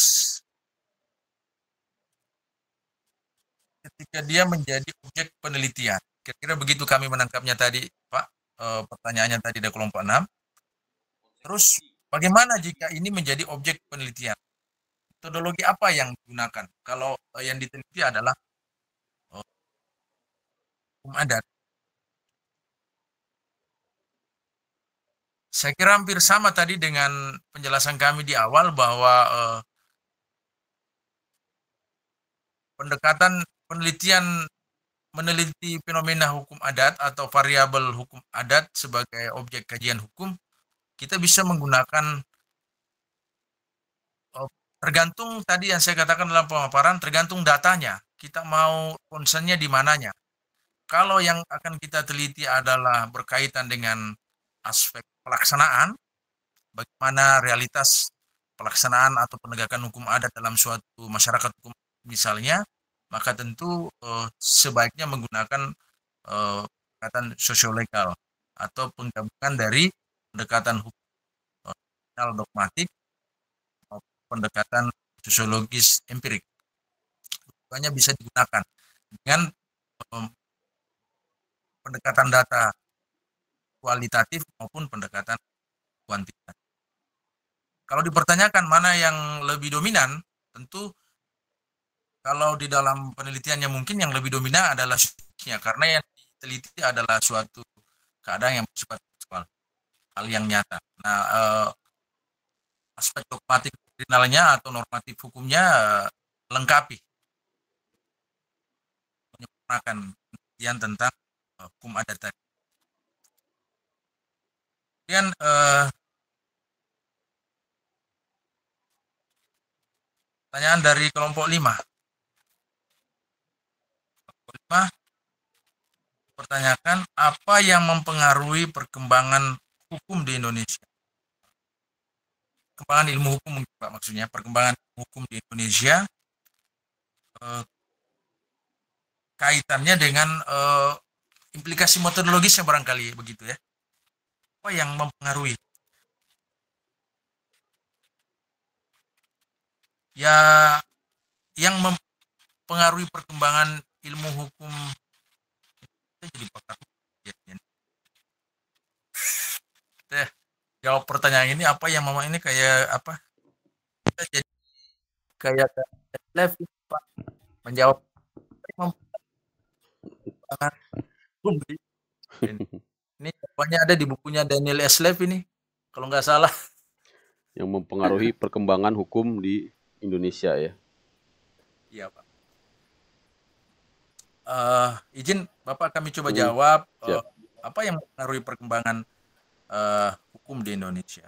ketika dia menjadi objek penelitian. Kira-kira begitu kami menangkapnya tadi, Pak. Pertanyaannya tadi dari kelompok 6. Terus bagaimana jika ini menjadi objek penelitian? Metodologi apa yang digunakan? Kalau yang diteliti adalah hukum adat. Saya kira hampir sama tadi dengan penjelasan kami di awal bahwa pendekatan penelitian meneliti fenomena hukum adat atau variabel hukum adat sebagai objek kajian hukum, kita bisa menggunakan tergantung tadi yang saya katakan dalam pemaparan, tergantung datanya. Kita mau concernnya di mananya. Kalau yang akan kita teliti adalah berkaitan dengan aspek pelaksanaan, bagaimana realitas pelaksanaan atau penegakan hukum adat dalam suatu masyarakat hukum misalnya, maka tentu sebaiknya menggunakan pendekatan sosiolegal atau penggabungan dari pendekatan hukum dogmatik maupun pendekatan sosiologis empirik. Keduanya bisa digunakan dengan pendekatan data kualitatif maupun pendekatan kuantitatif. Kalau dipertanyakan mana yang lebih dominan, tentu kalau di dalam penelitiannya mungkin yang lebih dominan adalah sosiologis, karena yang diteliti adalah suatu keadaan yang bersifat faktual, hal yang nyata. Nah, aspek dogmatik doktrinalnya atau normatif hukumnya lengkapi, menyempurnakan penelitian tentang hukum adat tadi. Kemudian pertanyaan dari kelompok 5. Kelompok 5 pertanyakan apa yang mempengaruhi perkembangan hukum di Indonesia. Perkembangan ilmu hukum Pak, maksudnya perkembangan hukum di Indonesia kaitannya dengan implikasi metodologisnya barangkali begitu ya. Apa yang mempengaruhi? Ya, yang mempengaruhi perkembangan ilmu hukum jadi pakar. Kita jawab pertanyaan ini apa yang mama ini kayak apa? Kita jadi kayak live Pak menjawab ini jawabannya ada di bukunya Daniel Eslev ini kalau nggak salah. Yang mempengaruhi perkembangan hukum di Indonesia ya. Iya Pak. Izin Bapak kami coba jawab apa yang mempengaruhi perkembangan hukum di Indonesia.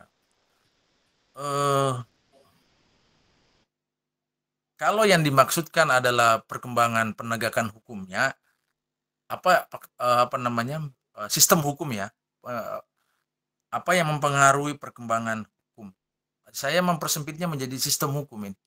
Kalau yang dimaksudkan adalah perkembangan penegakan hukumnya, apa namanya sistem hukum ya, apa yang mempengaruhi perkembangan hukum? Saya mempersempitnya menjadi sistem hukum ini.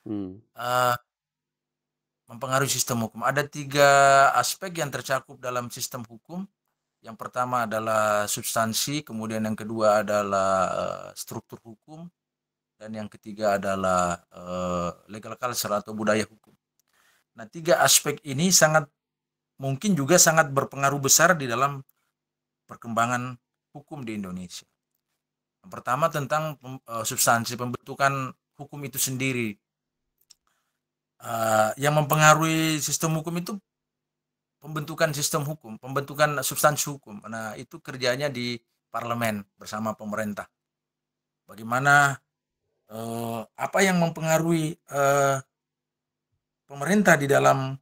Mempengaruhi sistem hukum. Ada 3 aspek yang tercakup dalam sistem hukum. Yang pertama adalah substansi, kemudian yang kedua adalah struktur hukum, dan yang ketiga adalah legal culture atau budaya hukum. Nah, 3 aspek ini sangat mungkin juga sangat berpengaruh besar di dalam perkembangan hukum di Indonesia. Yang pertama tentang substansi pembentukan hukum itu sendiri. Yang mempengaruhi sistem hukum itu pembentukan sistem hukum, pembentukan substansi hukum. Nah, itu kerjanya di parlemen bersama pemerintah. Bagaimana apa yang mempengaruhi pemerintah di dalam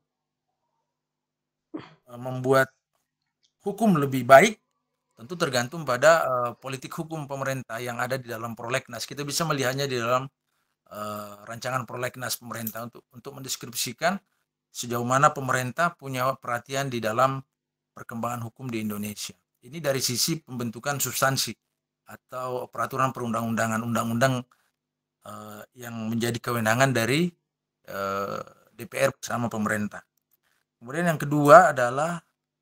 membuat hukum lebih baik, tentu tergantung pada politik hukum pemerintah yang ada di dalam prolegnas. Kita bisa melihatnya di dalam rancangan prolegnas pemerintah untuk mendeskripsikan sejauh mana pemerintah punya perhatian di dalam perkembangan hukum di Indonesia. Ini dari sisi pembentukan substansi atau peraturan perundang-undangan, undang-undang yang menjadi kewenangan dari DPR bersama pemerintah. Kemudian yang kedua adalah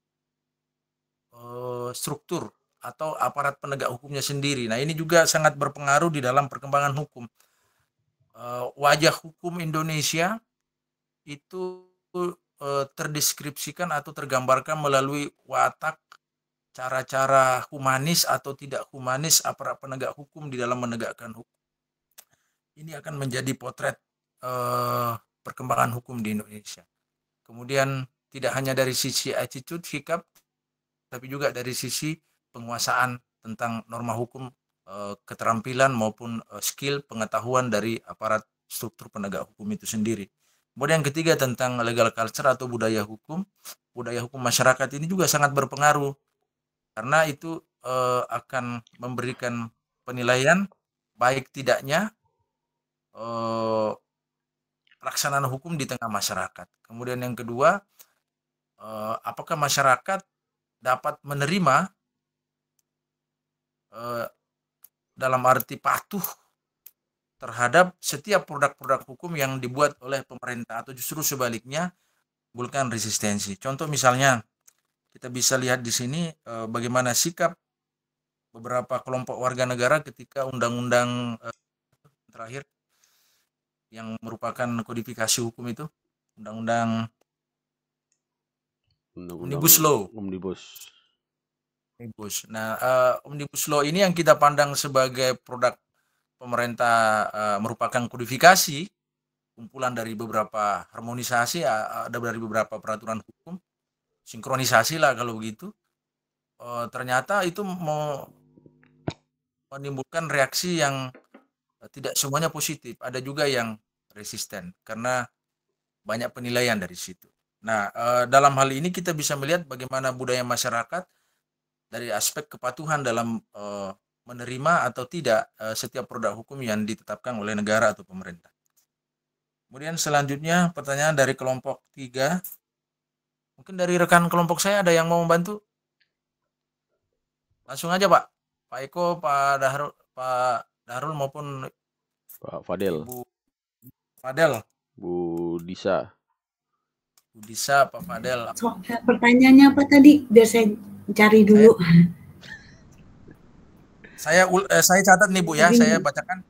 struktur atau aparat penegak hukumnya sendiri. Nah, ini juga sangat berpengaruh di dalam perkembangan hukum. Wajah hukum Indonesia itu terdeskripsikan atau tergambarkan melalui watak, cara-cara humanis atau tidak humanis aparat penegak hukum di dalam menegakkan hukum. Ini akan menjadi potret perkembangan hukum di Indonesia. Kemudian tidak hanya dari sisi attitude, sikap, tapi juga dari sisi penguasaan tentang norma hukum, keterampilan maupun skill pengetahuan dari aparat struktur penegak hukum itu sendiri. Kemudian yang ketiga tentang legal culture atau budaya hukum masyarakat ini juga sangat berpengaruh karena itu akan memberikan penilaian baik tidaknya pelaksanaan hukum di tengah masyarakat. Kemudian yang kedua, apakah masyarakat dapat menerima dalam arti patuh terhadap setiap produk-produk hukum yang dibuat oleh pemerintah atau justru sebaliknya menimbulkan resistensi. Contoh misalnya kita bisa lihat di sini bagaimana sikap beberapa kelompok warga negara ketika undang-undang terakhir yang merupakan kodifikasi hukum itu, undang-undang Omnibus Law. Omnibus. Nah, Omnibus Law ini yang kita pandang sebagai produk pemerintah merupakan kodifikasi, kumpulan dari beberapa harmonisasi, ada dari beberapa peraturan hukum, sinkronisasi lah kalau begitu. Ternyata itu menimbulkan reaksi yang tidak semuanya positif, ada juga yang resisten karena banyak penilaian dari situ. Nah, dalam hal ini kita bisa melihat bagaimana budaya masyarakat dari aspek kepatuhan dalam menerima atau tidak setiap produk hukum yang ditetapkan oleh negara atau pemerintah. Kemudian selanjutnya pertanyaan dari kelompok 3. Mungkin dari rekan kelompok saya ada yang mau membantu? Langsung aja Pak. Pak Eko, Pak Dahrul maupun Pak Fadel. Bu Fadel. Bu Disa. Bu Disa, Pak Fadel. Pertanyaannya apa tadi? Biar saya cari dulu. Saya catat nih Bu ya, saya bacakan.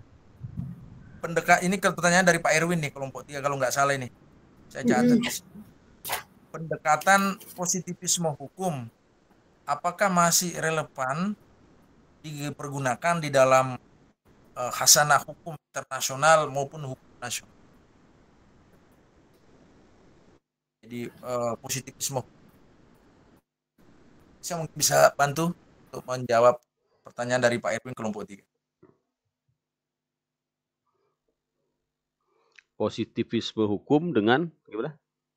Ini pertanyaan dari Pak Erwin nih, kelompok 3 kalau nggak salah ini. Saya catat. Pendekatan positivisme hukum, apakah masih relevan dipergunakan di dalam khasanah hukum internasional maupun hukum nasional? Jadi positivisme saya mungkin bisa bantu untuk menjawab pertanyaan dari Pak Erwin kelompok 3. Positivisme hukum dengan gimana?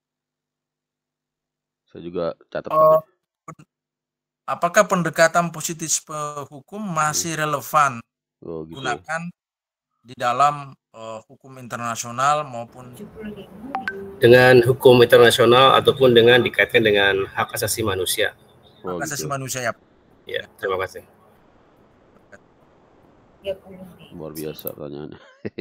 Saya juga catat. Apakah pendekatan positifisme hukum masih relevan digunakan di dalam hukum internasional maupun dengan hukum internasional ataupun dengan dikaitkan dengan hak asasi manusia? Hak asasi manusia ya. Ya, terima kasih. Luar biasa pertanyaannya.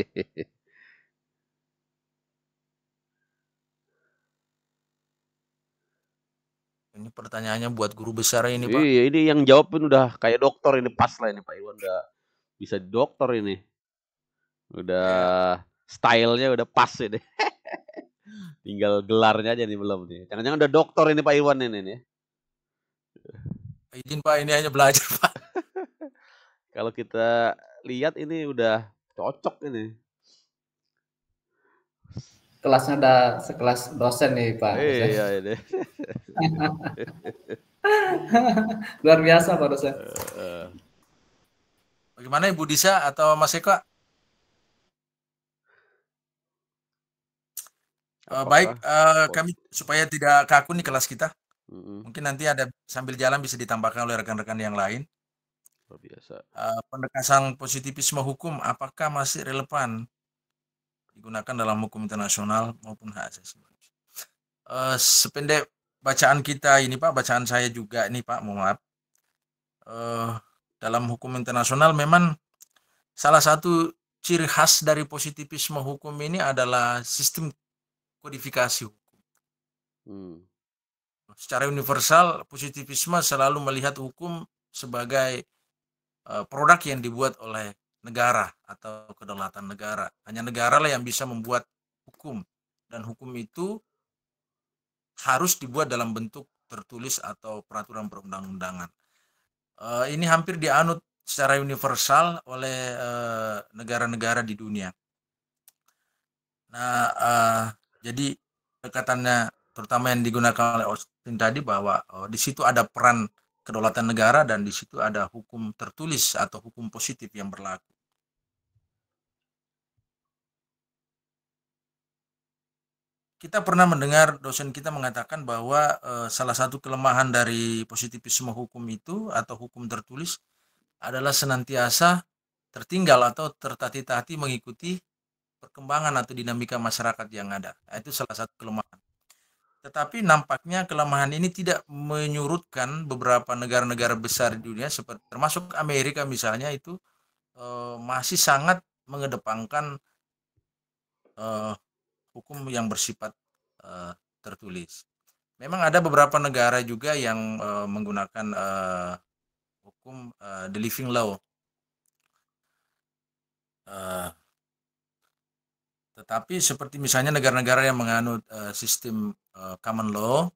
Ini pertanyaannya buat guru besar ini Pak. Iya, ini yang jawab pun udah kayak dokter ini, pas lah ini Pak Iwan, udah bisa dokter ini. Udah stylenya udah pas ini. Tinggal gelarnya aja nih belum nih. Jangan-jangan udah dokter ini Pak Iwan ini nih. Izin Pak, ini hanya belajar Pak. Kalau kita lihat ini udah cocok ini. kelasnya ada sekelas dosen nih Pak dosen. Iya ini. Luar biasa Pak dosen. Bagaimana Ibu Disa atau Mas Eko? Baik, kami supaya tidak kaku nih kelas kita. Mungkin nanti ada sambil jalan bisa ditambahkan oleh rekan-rekan yang lain. Luar biasa. Pendekatan positivisme hukum apakah masih relevan digunakan dalam hukum internasional maupun hak asasi manusia? Sependek bacaan kita ini Pak, bacaan saya juga nih Pak, mohon maaf. Dalam hukum internasional memang salah satu ciri khas dari positivisme hukum ini adalah sistem kodifikasi hukum. Secara universal, positivisme selalu melihat hukum sebagai produk yang dibuat oleh negara atau kedaulatan negara. Hanya negara lah yang bisa membuat hukum, dan hukum itu harus dibuat dalam bentuk tertulis atau peraturan perundang-undangan. Ini hampir dianut secara universal oleh negara-negara di dunia. Nah, jadi dekatannya terutama yang digunakan oleh Austin tadi bahwa di situ ada peran kedaulatan negara dan di situ ada hukum tertulis atau hukum positif yang berlaku. Kita pernah mendengar dosen kita mengatakan bahwa salah satu kelemahan dari positivisme hukum itu atau hukum tertulis adalah senantiasa tertinggal atau tertati-tati mengikuti perkembangan atau dinamika masyarakat yang ada. Itu salah satu kelemahan. Tetapi nampaknya kelemahan ini tidak menyurutkan beberapa negara-negara besar di dunia seperti termasuk Amerika misalnya itu masih sangat mengedepankan hukum yang bersifat tertulis. Memang ada beberapa negara juga yang menggunakan hukum the living law. Tetapi seperti misalnya negara-negara yang menganut sistem common law,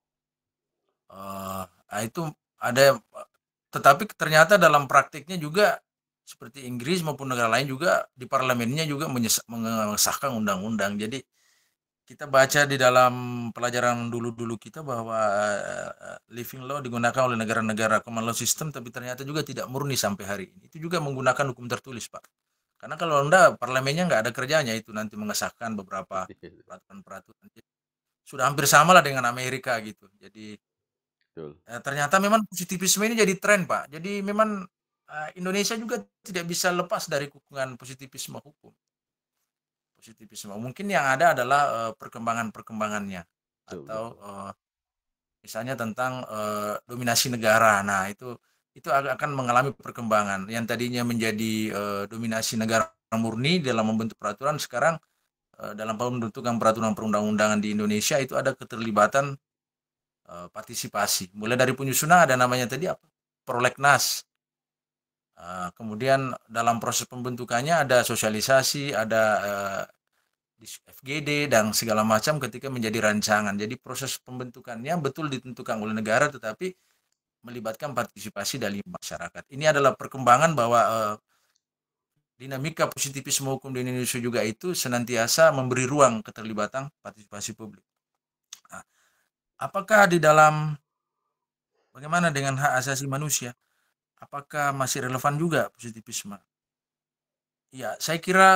itu ada, tetapi ternyata dalam praktiknya juga seperti Inggris maupun negara lain juga di parlemennya juga mengesahkan undang-undang. Jadi kita baca di dalam pelajaran dulu-dulu kita bahwa living law digunakan oleh negara-negara common law system, tapi ternyata juga tidak murni sampai hari ini. Itu juga menggunakan hukum tertulis, Pak. Karena kalau enggak, parlemennya nggak ada kerjanya itu nanti mengesahkan beberapa peraturan-peraturan. Sudah hampir sama lah dengan Amerika gitu. Jadi ternyata memang positivisme ini jadi tren, Pak. Jadi memang Indonesia juga tidak bisa lepas dari dukungan positivisme hukum. Positivisme mungkin yang ada adalah perkembangan-perkembangannya atau misalnya tentang dominasi negara. Nah, itu akan mengalami perkembangan yang tadinya menjadi dominasi negara murni dalam membentuk peraturan, sekarang dalam pembentukan peraturan perundang-undangan di Indonesia itu ada keterlibatan partisipasi. Mulai dari penyusunan ada namanya tadi apa? Prolegnas. Kemudian dalam proses pembentukannya ada sosialisasi, ada FGD dan segala macam ketika menjadi rancangan. Jadi proses pembentukannya betul ditentukan oleh negara tetapi melibatkan partisipasi dari masyarakat. Ini adalah perkembangan bahwa dinamika positivisme hukum di Indonesia juga itu senantiasa memberi ruang keterlibatan partisipasi publik. Nah, apakah di dalam bagaimana dengan hak asasi manusia? Apakah masih relevan juga positivisme? Ya, saya kira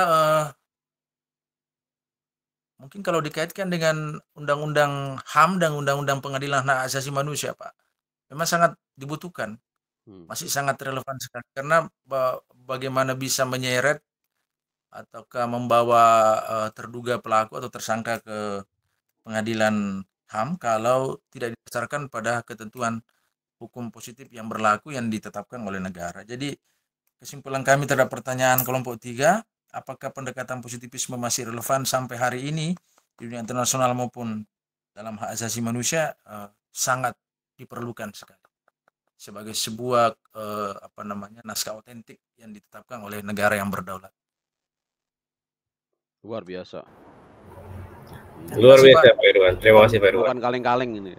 mungkin kalau dikaitkan dengan Undang-Undang HAM dan Undang-Undang Pengadilan Hak Asasi Manusia, Pak, memang sangat dibutuhkan, masih sangat relevan sekali karena bagaimana bisa menyeret ataukah membawa terduga pelaku atau tersangka ke pengadilan HAM kalau tidak didasarkan pada ketentuan hukum positif yang berlaku yang ditetapkan oleh negara. Jadi kesimpulan kami terhadap pertanyaan kelompok 3, apakah pendekatan positivisme masih relevan sampai hari ini di dunia internasional maupun dalam hak asasi manusia, sangat diperlukan sekali sebagai sebuah naskah otentik yang ditetapkan oleh negara yang berdaulat. Luar biasa. Luar biasa Pak Irwan. Terima kasih Pak Irwan. Bukan kaleng-kaleng ini.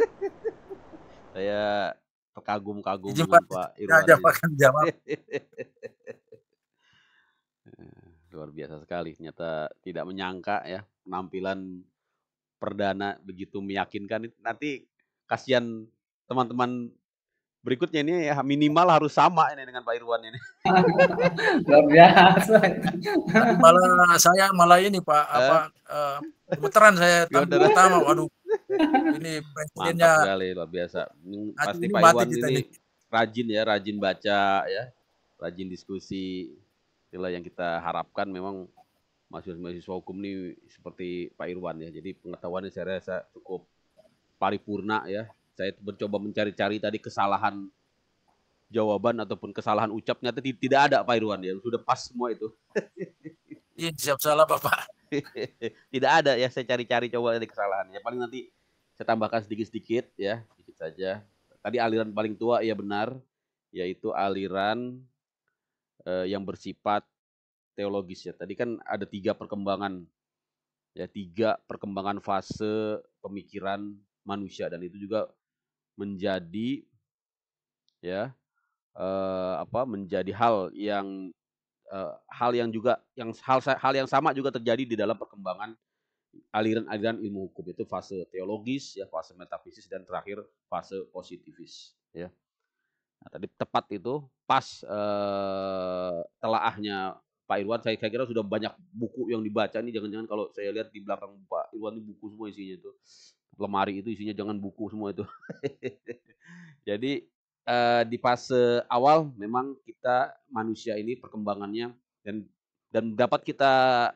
Saya kagum-kagum dengan Pak Irwan. Luar luar biasa sekali. Ternyata tidak menyangka ya penampilan perdana begitu meyakinkan. Nanti kasihan teman-teman berikutnya ini ya minimal harus sama ini dengan Pak Irwan ini. Luar biasa. Tapi malah ini Pak gemeteran saya tampil pertama. Waduh, ini presidennya Mantap sekali, luar biasa. Pasti ini Pak mati Irwan kita ini nih. rajin ya, rajin baca ya, rajin diskusi. Inilah yang kita harapkan memang mahasiswa hukum ini seperti Pak Irwan ya. Jadi pengetahuannya saya rasa cukup paripurna ya. Saya mencoba mencari-cari tadi kesalahan jawaban ataupun kesalahan ucap, ternyata tidak ada Pak Irwan ya. Sudah pas semua itu. Iya, siap salah Bapak. Tidak ada ya, saya cari-cari coba dari kesalahannya. Paling nanti saya tambahkan sedikit-sedikit ya, sedikit saja. Tadi aliran paling tua ya benar, yaitu aliran yang bersifat teologis ya. Tadi kan ada 3 perkembangan ya, 3 perkembangan fase pemikiran manusia, dan itu juga menjadi ya menjadi hal yang juga hal yang sama juga terjadi di dalam perkembangan aliran-aliran ilmu hukum, itu fase teologis ya, fase metafisis, dan terakhir fase positivis ya. Nah, tadi tepat itu pas telaahnya Pak Irwan, saya kira sudah banyak buku yang dibaca nih. Jangan-jangan kalau saya lihat di belakang Pak Irwan ini buku semua isinya itu. Lemari itu isinya jangan buku semua itu. Jadi di fase awal memang kita manusia ini perkembangannya dan dapat kita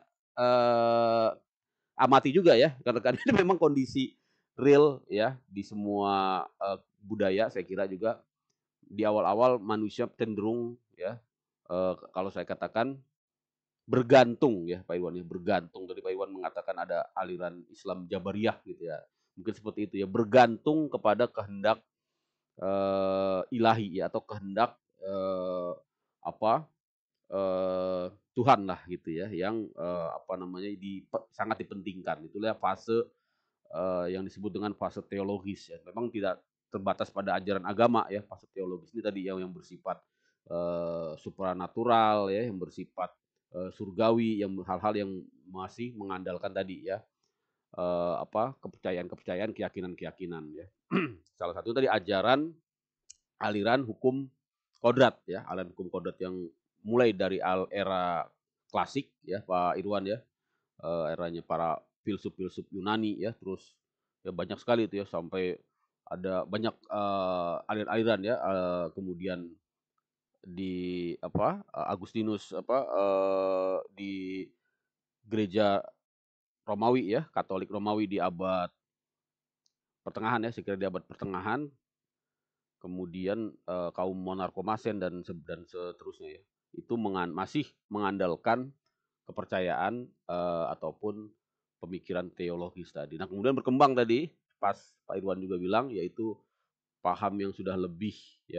amati juga ya, karena ini memang kondisi real ya di semua budaya. Saya kira juga di awal-awal manusia cenderung ya kalau saya katakan bergantung ya Pak Irwan ya, bergantung. Tadi Pak Irwan mengatakan ada aliran Islam Jabariyah gitu ya, mungkin seperti itu ya, bergantung kepada kehendak ilahi ya, atau kehendak Tuhan lah gitu ya, yang sangat dipentingkan. Itulah fase yang disebut dengan fase teologis ya. Memang tidak terbatas pada ajaran agama ya, fase teologis ini tadi yang bersifat supranatural ya, yang bersifat surgawi, yang hal-hal yang masih mengandalkan tadi ya kepercayaan-kepercayaan, keyakinan-keyakinan ya. Salah satu tadi ajaran aliran hukum kodrat ya, aliran hukum kodrat yang mulai dari era klasik ya Pak Irwan ya, eranya para filsuf-filsuf Yunani ya, terus ya banyak sekali itu ya, sampai ada banyak aliran-aliran ya, kemudian di Agustinus di gereja Romawi ya, Katolik Romawi di abad pertengahan ya, sekira di abad pertengahan. Kemudian kaum monarkomasen dan seterusnya ya, itu masih mengandalkan kepercayaan ataupun pemikiran teologis tadi. Nah, kemudian berkembang tadi pas Pak Irwan juga bilang, yaitu paham yang sudah lebih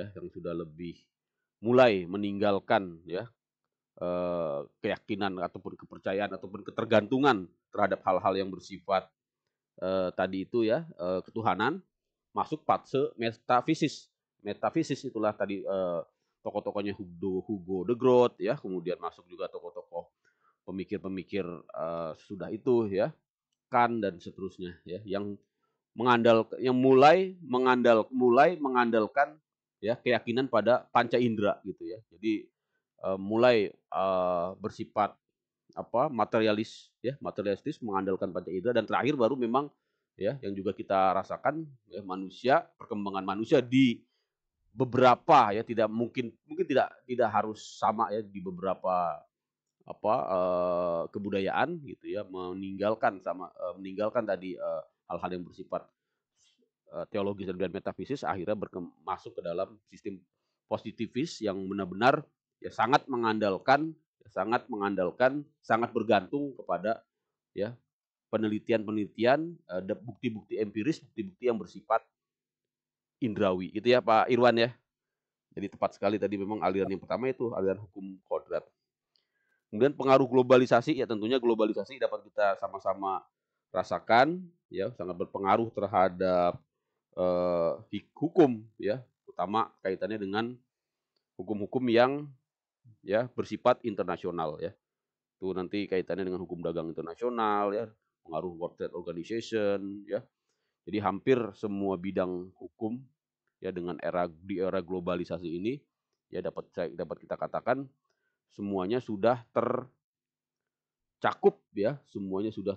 mulai meninggalkan ya keyakinan ataupun kepercayaan ataupun ketergantungan terhadap hal-hal yang bersifat tadi itu ya, ketuhanan, masuk fase metafisis. Metafisis itulah tadi tokoh-tokohnya Hugo de Groot ya, kemudian masuk juga tokoh-tokoh pemikir-pemikir sudah itu ya, Kant dan seterusnya ya, yang mulai mengandalkan ya keyakinan pada panca indera gitu ya. Jadi mulai bersifat materialistis, mengandalkan panca indera, dan terakhir baru memang ya yang juga kita rasakan ya, perkembangan manusia di beberapa ya, tidak mungkin tidak harus sama ya, di beberapa kebudayaan gitu ya, meninggalkan tadi hal-hal yang bersifat teologis dan metafisis, akhirnya masuk ke dalam sistem positivis yang benar-benar ya sangat mengandalkan, sangat bergantung kepada ya penelitian-penelitian, bukti-bukti empiris, bukti-bukti yang bersifat indrawi. Itu ya Pak Irwan ya. Jadi tepat sekali tadi, memang aliran yang pertama itu aliran hukum kodrat. Kemudian pengaruh globalisasi ya, tentunya globalisasi dapat kita sama-sama rasakan ya, sangat berpengaruh terhadap hukum ya, terutama kaitannya dengan hukum-hukum yang ya bersifat internasional ya. Itu nanti kaitannya dengan hukum dagang internasional ya, pengaruh World Trade Organization ya. Jadi hampir semua bidang hukum ya dengan di era globalisasi ini ya dapat kita katakan semuanya sudah tercakup ya, semuanya sudah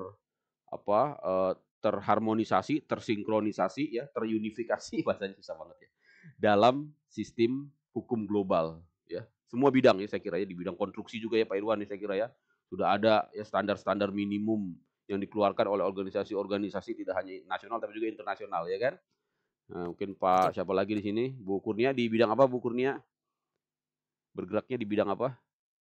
terharmonisasi, tersinkronisasi ya, terunifikasi bahasanya susah banget ya. Dalam sistem hukum global ya. Semua bidang ya saya kira ya, di bidang konstruksi juga ya Pak Irwan ya saya kira ya. Sudah ada ya standar-standar minimum yang dikeluarkan oleh organisasi-organisasi tidak hanya nasional tapi juga internasional ya kan. Nah, mungkin Pak siapa lagi di sini? Bu Kurnia di bidang apa Bu Kurnia? Bergeraknya di bidang apa?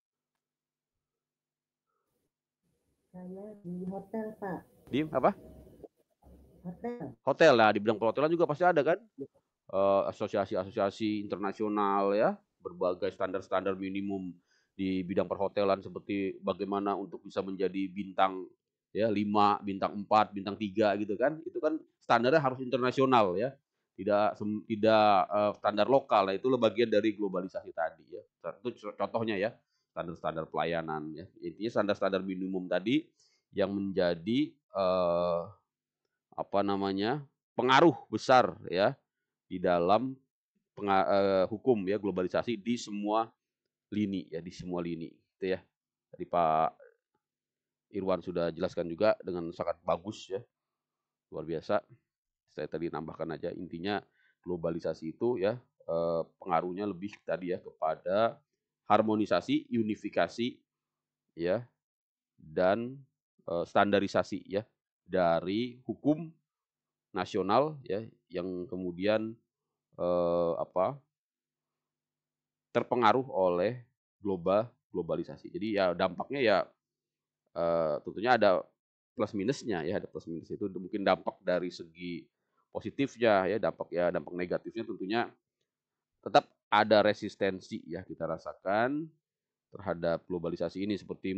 Saya di hotel, Pak. Di apa? Hotel. Hotel lah, di bidang perhotelan juga pasti ada kan? Asosiasi-asosiasi internasional ya, berbagai standar-standar minimum di bidang perhotelan seperti bagaimana untuk bisa menjadi bintang ya 5, bintang 4, bintang 3 gitu kan. Itu kan standarnya harus internasional ya. Tidak standar lokal. Nah, itulah bagian dari globalisasi tadi ya. Itu contohnya ya, standar-standar pelayanan ya. Intinya standar-standar minimum tadi yang menjadi pengaruh besar ya di dalam hukum ya globalisasi di semua lini ya, di semua lini itu ya. Tadi Pak Irwan sudah jelaskan juga dengan sangat bagus ya, luar biasa. Saya tadi nambahkan aja intinya globalisasi itu ya pengaruhnya lebih tadi ya kepada harmonisasi, unifikasi ya dan standarisasi ya dari hukum nasional ya yang kemudian terpengaruh oleh globalisasi. Jadi ya dampaknya ya tentunya ada plus minusnya ya, ada plus minus itu mungkin dampak dari segi positifnya ya, dampak negatifnya tentunya tetap ada resistensi ya kita rasakan terhadap globalisasi ini seperti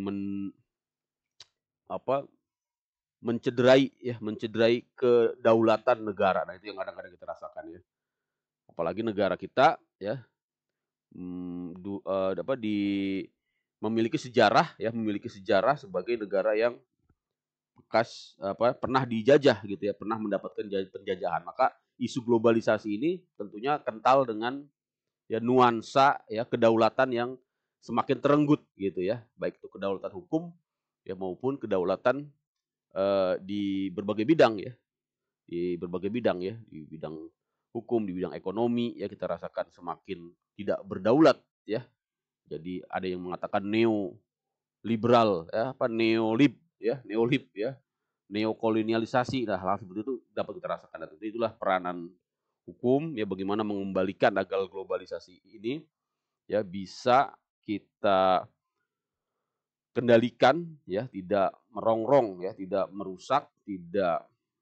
mencederai kedaulatan negara. Nah, itu yang kadang-kadang kita rasakan ya. Apalagi negara kita ya memiliki sejarah sebagai negara yang pernah dijajah gitu ya, pernah mendapatkan penjajahan. Maka isu globalisasi ini tentunya kental dengan ya nuansa ya kedaulatan yang semakin terenggut gitu ya, baik itu kedaulatan hukum ya maupun kedaulatan di berbagai bidang ya, di bidang hukum, di bidang ekonomi ya kita rasakan semakin tidak berdaulat ya. Jadi ada yang mengatakan neoliberal ya, neokolonialisasi. Nah, hal seperti itu dapat kita rasakan. Dan itulah peranan hukum ya bagaimana mengembalikan agar globalisasi ini ya bisa kita kendalikan ya, tidak merongrong ya, tidak merusak, tidak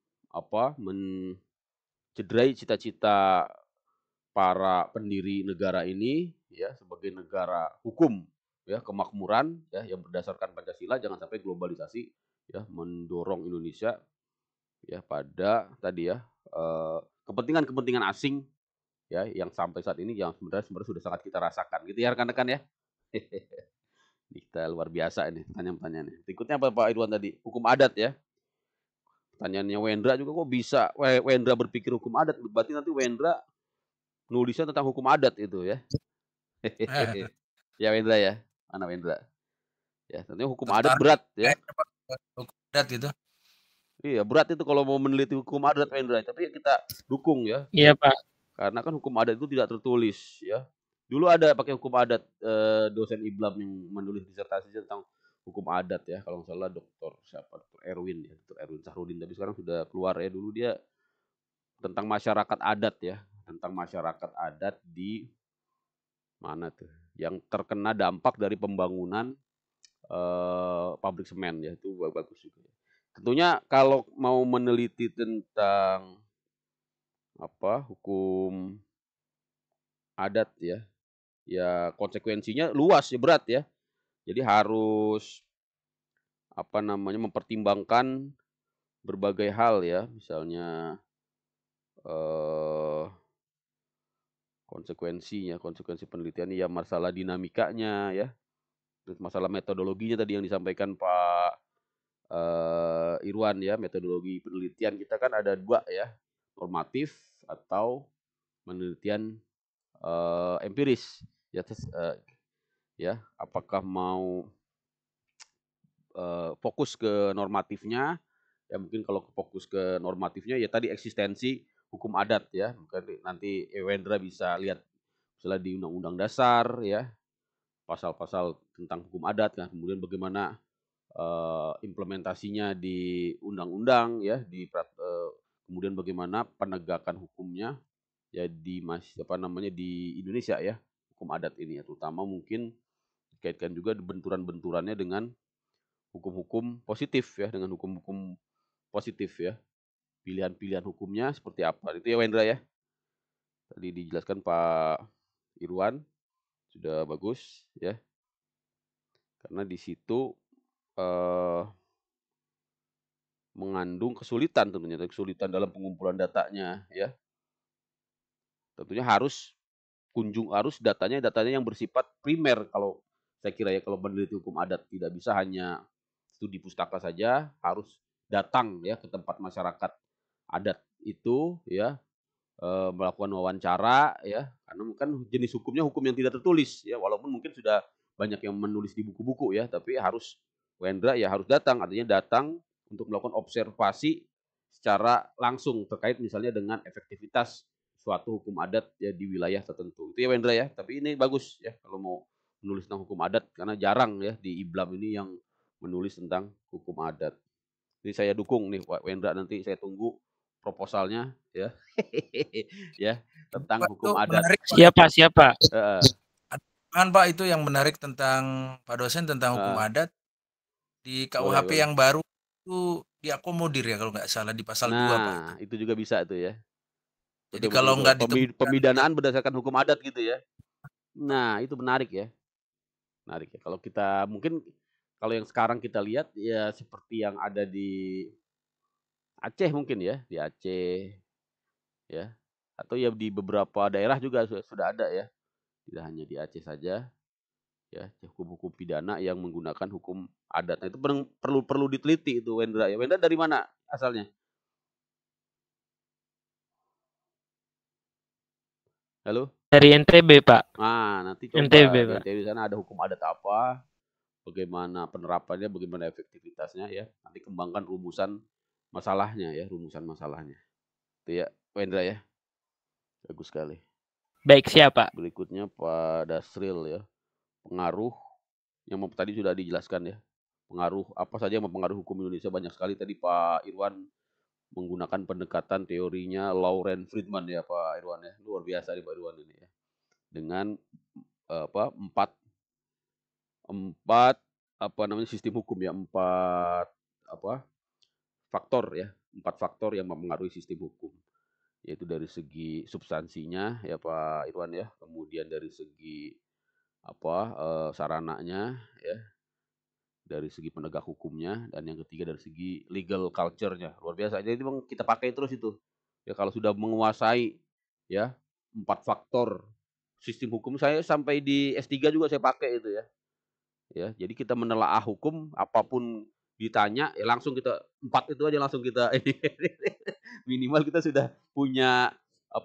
mencederai cita-cita para pendiri negara ini ya sebagai negara hukum ya, kemakmuran ya yang berdasarkan Pancasila. Jangan sampai globalisasi ya mendorong Indonesia ya pada tadi ya kepentingan-kepentingan asing ya yang sampai saat ini yang sebenarnya sudah sangat kita rasakan gitu ya rekan-rekan ya. Kita luar biasa ini pertanyaan-pertanyaannya. Berikutnya apa Pak Irwan tadi? Hukum adat ya. Pertanyaannya Wendra juga kok bisa Wendra berpikir hukum adat, berarti nanti Wendra nulisnya tentang hukum adat itu ya. Ya Wendra ya, mana Wendra? Ya, tentunya hukum adat berat ya. Hukum adat itu. Iya, berat itu kalau mau meneliti hukum adat Wendra, tapi kita dukung ya. Iya, Pak. Karena kan hukum adat itu tidak tertulis ya. Dulu ada pakai hukum adat dosen Iblam yang menulis disertasi tentang hukum adat ya, kalau nggak salah Dr. Erwin Sahrudin, tapi sekarang sudah keluar ya. Dulu dia tentang masyarakat adat ya, tentang masyarakat adat di mana tuh yang terkena dampak dari pembangunan pabrik semen ya, itu bagus juga. Tentunya kalau mau meneliti tentang hukum adat ya, ya konsekuensinya luas ya, berat ya. Jadi harus mempertimbangkan berbagai hal ya, misalnya konsekuensi penelitian ya, masalah dinamikanya ya, Terus masalah metodologinya tadi yang disampaikan Pak Irwan ya, metodologi penelitian kita kan ada 2 ya, normatif atau penelitian empiris. Ya, ya, apakah mau fokus ke normatifnya, ya mungkin kalau fokus ke normatifnya ya tadi eksistensi hukum adat ya, mungkin nanti Wendra bisa lihat misalnya di Undang-Undang Dasar ya, pasal-pasal tentang hukum adat, kan kemudian bagaimana implementasinya di undang-undang ya, kemudian bagaimana penegakan hukumnya ya di di Indonesia ya, hukum adat ini ya, terutama mungkin dikaitkan juga benturan-benturannya dengan hukum-hukum positif ya, dengan hukum-hukum positif ya, pilihan-pilihan hukumnya seperti apa, itu ya Wendra ya. Tadi dijelaskan Pak Irwan sudah bagus ya, karena di situ mengandung kesulitan tentunya, kesulitan dalam pengumpulan datanya ya. Tentunya harus datanya yang bersifat primer kalau saya kira ya, kalau meneliti hukum adat tidak bisa hanya studi pustaka saja, harus datang ya ke tempat masyarakat adat itu ya, melakukan wawancara ya, karena kan jenis hukumnya hukum yang tidak tertulis ya, walaupun mungkin sudah banyak yang menulis di buku-buku ya, tapi harus Wendra ya harus datang, artinya datang untuk melakukan observasi secara langsung terkait misalnya dengan efektivitas suatu hukum adat ya di wilayah tertentu. Itu ya Wendra ya, tapi ini bagus ya kalau mau menulis tentang hukum adat, karena jarang ya di IBLAM ini yang menulis tentang hukum adat. Jadi saya dukung nih Pak Wendra, nanti saya tunggu proposalnya ya. Ya, tentang Pak, itu hukum adat. menarik, Pak. Siapa? Siapa? Kan Pak itu yang menarik tentang Pak dosen tentang hukum adat di KUHP boleh. yang baru itu diakomodir ya kalau nggak salah di pasal 2 Pak. Nah, itu juga bisa tuh ya. Jadi kalau nggak ditemukan pemidanaan berdasarkan hukum adat gitu ya. Nah, itu menarik ya. Menarik ya. Kalau kita mungkin kalau yang sekarang kita lihat ya seperti yang ada di Aceh mungkin ya, di Aceh ya. Atau ya di beberapa daerah juga sudah ada ya. Tidak hanya di Aceh saja. Ya, hukum-hukum pidana yang menggunakan hukum adat. Nah, itu perlu diteliti itu Wendra ya. Wendra dari mana asalnya? Halo? Dari NTB, Pak. Nah, nanti coba NTB, di Pak. NTB sana ada hukum adat apa, bagaimana penerapannya, bagaimana efektivitasnya ya. Nanti kembangkan rumusan masalahnya ya, rumusan masalahnya. Itu ya, Wendra ya. Bagus sekali. Baik, siapa? Berikutnya Pak Dasril ya. Pengaruh yang tadi sudah dijelaskan ya. Pengaruh apa saja yang mempengaruhi hukum Indonesia, banyak sekali tadi Pak Irwan menggunakan pendekatan teorinya Lawrence Friedman ya Pak Irwan ya. Luar biasa nih Pak Irwan ini ya. Dengan empat sistem hukum ya, empat faktor yang mempengaruhi sistem hukum, yaitu dari segi substansinya ya Pak Irwan ya, kemudian dari segi sarananya ya, dari segi penegak hukumnya, dan yang ketiga dari segi legal culture-nya. Luar biasa. Jadi memang kita pakai terus itu ya, kalau sudah menguasai ya 4 faktor sistem hukum. Saya sampai di S3 juga saya pakai itu ya. Ya, jadi kita menelaah hukum, apapun ditanya ya langsung kita 4 itu aja langsung kita minimal kita sudah punya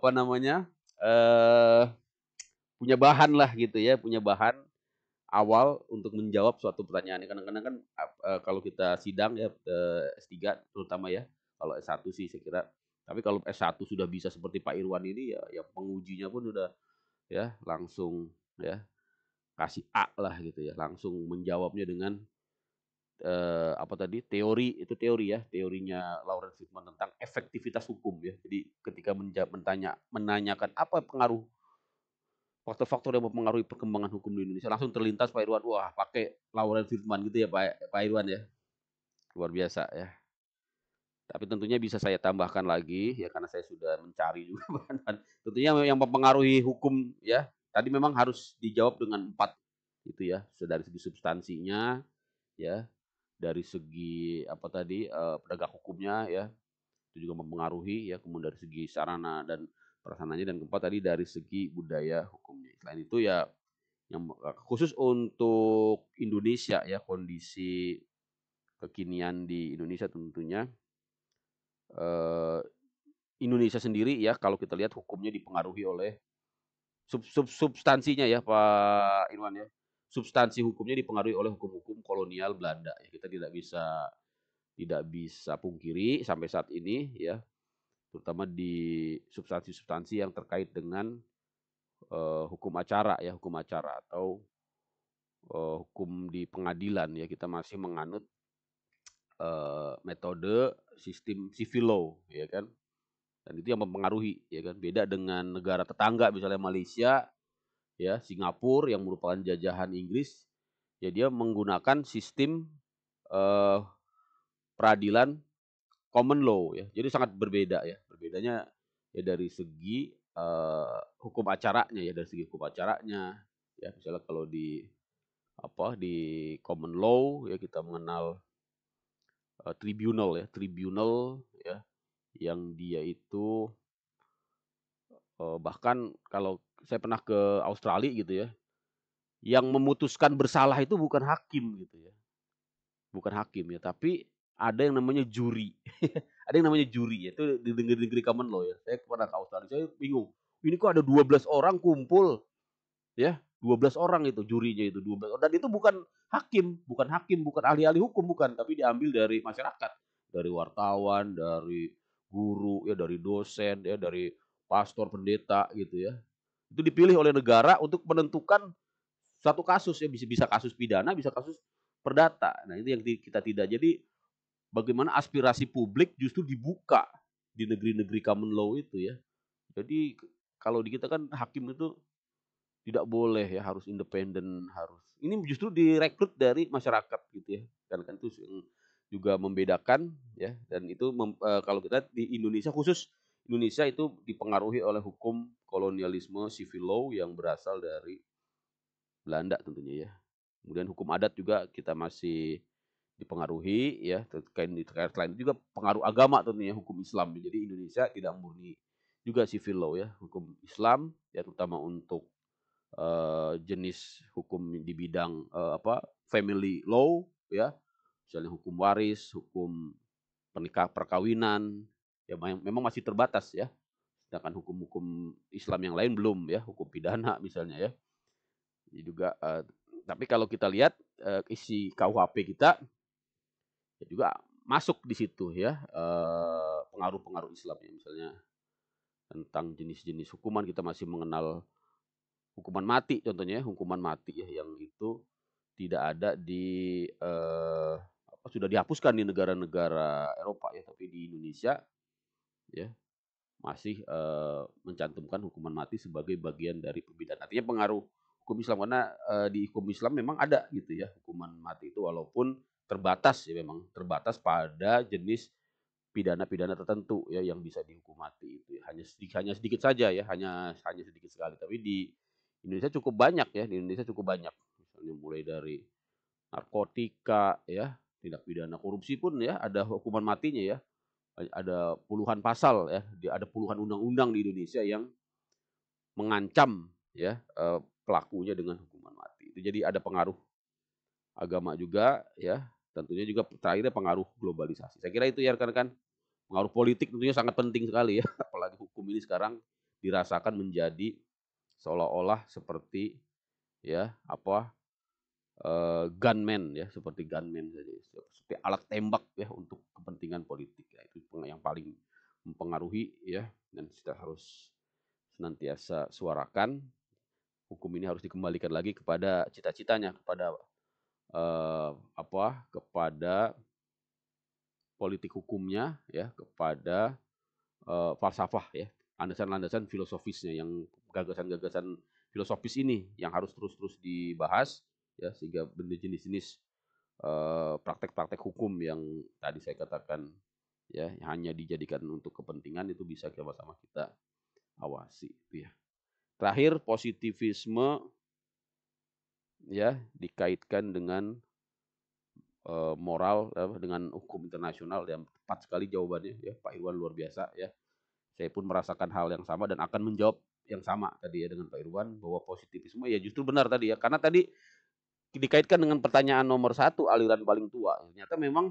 punya bahan lah gitu ya, punya bahan awal untuk menjawab suatu pertanyaan. Kadang-kadang kan kalau kita sidang ya S3 terutama ya, kalau S1 sih saya kira. Tapi kalau S1 sudah bisa seperti Pak Irwan ini ya pengujinya pun udah ya langsung ya kasih A lah gitu ya, langsung menjawabnya dengan teorinya Lawrence Friedman tentang efektivitas hukum ya. Jadi ketika menanyakan apa pengaruh faktor-faktor yang mempengaruhi perkembangan hukum di Indonesia, langsung terlintas Pak Irwan, wah pakai Lawrence Friedman gitu ya Pak Irwan ya. Luar biasa ya. Tapi tentunya bisa saya tambahkan lagi ya, karena saya sudah mencari juga bahan. Tentunya yang mempengaruhi hukum ya, tadi memang harus dijawab dengan 4 itu ya, dari segi substansinya ya, dari segi penegak hukumnya ya, itu juga mempengaruhi ya, kemudian dari segi sarana dan prasarananya, dan keempat tadi dari segi budaya hukumnya. Selain itu ya yang khusus untuk Indonesia ya, kondisi kekinian di Indonesia tentunya Indonesia sendiri ya, kalau kita lihat hukumnya dipengaruhi oleh substansinya ya Pak Irwan ya. Substansi hukumnya dipengaruhi oleh hukum-hukum kolonial Belanda ya. Kita tidak bisa pungkiri sampai saat ini ya, terutama di substansi-substansi yang terkait dengan hukum acara ya, hukum acara atau hukum di pengadilan ya, kita masih menganut metode sistem civil law ya kan, dan itu yang mempengaruhi ya kan, beda dengan negara tetangga misalnya Malaysia ya, Singapura yang merupakan jajahan Inggris ya, dia menggunakan sistem peradilan common law ya, jadi sangat berbeda ya, berbedanya ya dari segi hukum acaranya ya, dari segi hukum acaranya ya, misalnya kalau di common law ya kita mengenal tribunal ya, yang dia itu bahkan kalau saya pernah ke Australia gitu ya, yang memutuskan bersalah itu bukan hakim gitu ya, bukan hakim ya, tapi ada yang namanya juri. Ada yang namanya juri ya, itu di negeri common law ya. Saya pernah ke Australia, saya bingung. Ini kok ada 12 orang kumpul ya, 12 orang itu jurinya itu 12 orang. Dan itu bukan hakim, bukan ahli-ahli hukum, bukan, tapi diambil dari masyarakat, dari wartawan, dari guru ya, dari dosen ya, dari pastor, pendeta gitu ya. Itu dipilih oleh negara untuk menentukan satu kasus ya, bisa kasus pidana, bisa kasus perdata. Nah, itu yang kita tidak. Jadi bagaimana aspirasi publik justru dibuka di negeri-negeri common law itu ya. Jadi kalau di kita kan hakim itu tidak boleh ya, harus independen, harus. Ini justru direkrut dari masyarakat gitu ya. Kan itu juga membedakan ya, dan itu kalau kita di Indonesia, khusus Indonesia itu dipengaruhi oleh hukum kolonialisme civil law yang berasal dari Belanda tentunya ya. Kemudian hukum adat juga kita masih dipengaruhi ya, terkait selain itu juga pengaruh agama tentunya, hukum Islam. Jadi Indonesia tidak murni juga civil law ya, hukum Islam ya, terutama untuk jenis hukum di bidang family law ya, misalnya hukum waris, hukum perkawinan ya, memang masih terbatas ya. Sedangkan hukum-hukum Islam yang lain belum ya, hukum pidana misalnya ya. Jadi juga tapi kalau kita lihat isi KUHP kita ya juga masuk di situ ya, pengaruh-pengaruh Islam ya, misalnya tentang jenis-jenis hukuman kita masih mengenal hukuman mati contohnya, hukuman mati ya, yang itu tidak ada di sudah dihapuskan di negara-negara Eropa ya, tapi di Indonesia ya masih mencantumkan hukuman mati sebagai bagian dari pembinaan. Artinya pengaruh hukum Islam, karena di hukum Islam memang ada gitu ya hukuman mati itu, walaupun terbatas ya, memang terbatas pada jenis pidana-pidana tertentu ya yang bisa dihukum mati itu ya. Hanya sedikit saja ya, hanya sedikit sekali. Tapi di Indonesia cukup banyak ya, di Indonesia cukup banyak. Misalnya mulai dari narkotika ya, tindak pidana korupsi pun ya ada hukuman matinya ya. Ada puluhan pasal ya, ada puluhan undang-undang di Indonesia yang mengancam ya pelakunya dengan hukuman mati. Itu jadi ada pengaruh agama juga ya, tentunya juga terakhirnya pengaruh globalisasi. Saya kira itu ya rekan-rekan. Pengaruh politik tentunya sangat penting sekali ya, apalagi hukum ini sekarang dirasakan menjadi seolah-olah seperti ya gunman ya, seperti gunman saja, seperti alat tembak ya untuk kepentingan politik ya. Itu yang paling mempengaruhi ya, dan kita harus senantiasa suarakan hukum ini harus dikembalikan lagi kepada cita-citanya, kepada kepada politik hukumnya ya, kepada falsafah ya, landasan-landasan filosofisnya, yang gagasan-gagasan filosofis ini yang harus terus-terus dibahas ya, sehingga jenis-jenis praktek-praktek hukum yang tadi saya katakan ya hanya dijadikan untuk kepentingan itu bisa sama-sama kita awasi itu ya. Terakhir, positivisme ya dikaitkan dengan moral dengan hukum internasional, yang tepat sekali jawabannya ya Pak Irwan, luar biasa ya. Saya pun merasakan hal yang sama dan akan menjawab yang sama tadi ya dengan Pak Irwan, bahwa positivisme ya justru benar tadi ya, karena tadi dikaitkan dengan pertanyaan nomor 1, aliran paling tua. Ternyata memang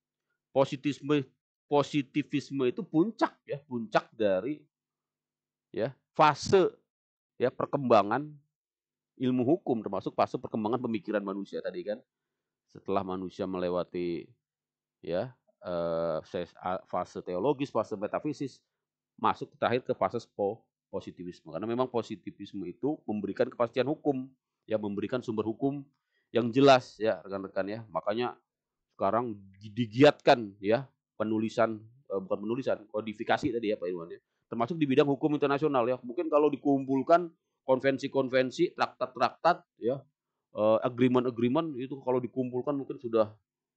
positivisme itu puncak dari ya fase ya perkembangan ilmu hukum, termasuk fase perkembangan pemikiran manusia tadi kan. Setelah manusia melewati ya fase teologis, fase metafisis, masuk terakhir ke fase positivisme. Karena memang positivisme itu memberikan kepastian hukum, ya memberikan sumber hukum yang jelas ya rekan-rekan ya. Makanya sekarang digiatkan ya bukan penulisan, kodifikasi tadi ya Pak Irwan ya. Termasuk di bidang hukum internasional ya. Mungkin kalau dikumpulkan konvensi-konvensi, traktat-traktat ya, agreement-agreement itu kalau dikumpulkan mungkin sudah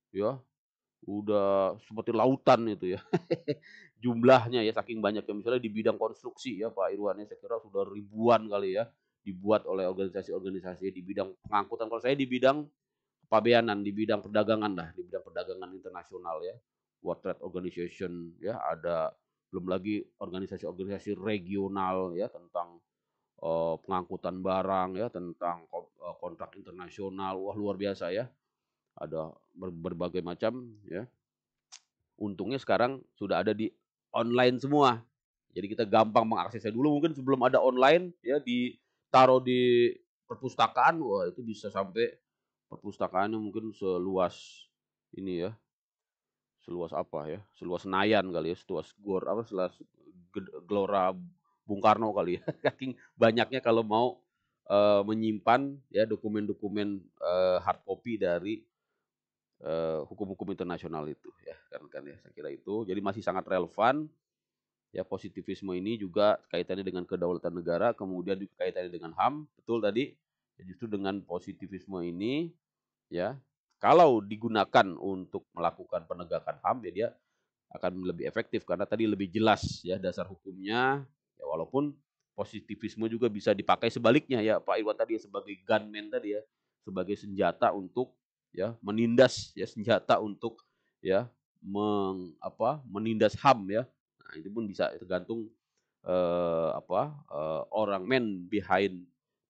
seperti lautan itu ya. Jumlahnya ya saking banyaknya, misalnya di bidang konstruksi ya Pak Irwan ya, saya kira sudah ribuan kali ya dibuat oleh organisasi-organisasi di bidang pengangkutan. Kalau saya di bidang kepabeanan, di bidang perdagangan lah, di bidang perdagangan internasional ya, World Trade Organization ya, ada belum lagi organisasi-organisasi regional ya tentang pengangkutan barang ya, tentang kontrak internasional. Wah, luar biasa ya. Ada berbagai macam ya. Untungnya sekarang sudah ada di online semua. Jadi kita gampang mengaksesnya. Dulu mungkin sebelum ada online ya ditaruh di perpustakaan, wah itu bisa sampai perpustakaannya mungkin seluas ini ya. Seluas apa ya? Seluas Senayan kali ya, seluas Gelora Bung Karno kali ya. Saking banyaknya kalau mau menyimpan ya dokumen-dokumen hard copy dari hukum-hukum internasional itu ya kan ya, saya kira itu jadi masih sangat relevan ya. Positivisme ini juga kaitannya dengan kedaulatan negara, kemudian juga kaitannya dengan HAM, betul tadi ya. Justru dengan positivisme ini ya, kalau digunakan untuk melakukan penegakan HAM ya dia akan lebih efektif karena tadi lebih jelas ya dasar hukumnya ya. Walaupun positivisme juga bisa dipakai sebaliknya ya Pak Irwan tadi ya, sebagai gunman tadi ya, sebagai senjata untuk ya menindas ya, senjata untuk ya menindas HAM ya. Nah, itu pun bisa tergantung orang man behind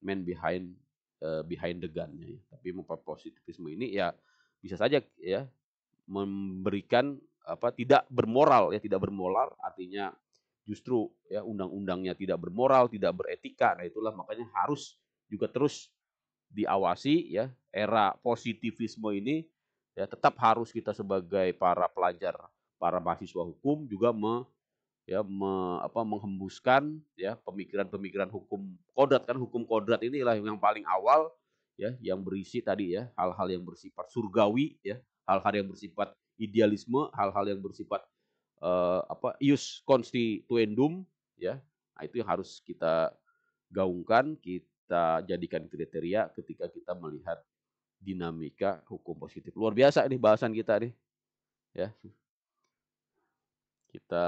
the gun-nya ya. Tapi positivisme ini ya bisa saja ya memberikan tidak bermoral ya, tidak bermoral artinya justru ya undang-undangnya tidak bermoral, tidak beretika. Nah, itulah makanya harus juga terus diawasi ya. Era positivisme ini ya tetap harus kita sebagai para pelajar, para mahasiswa hukum juga menghembuskan ya pemikiran-pemikiran hukum kodrat kan. Hukum kodrat inilah yang paling awal ya, yang berisi tadi ya hal-hal yang bersifat surgawi ya, hal-hal yang bersifat idealisme, hal-hal yang bersifat ius constituendum ya. Nah, itu yang harus kita gaungkan, kita jadikan kriteria ketika kita melihat dinamika hukum positif. Luar biasa ini bahasan kita nih ya. Kita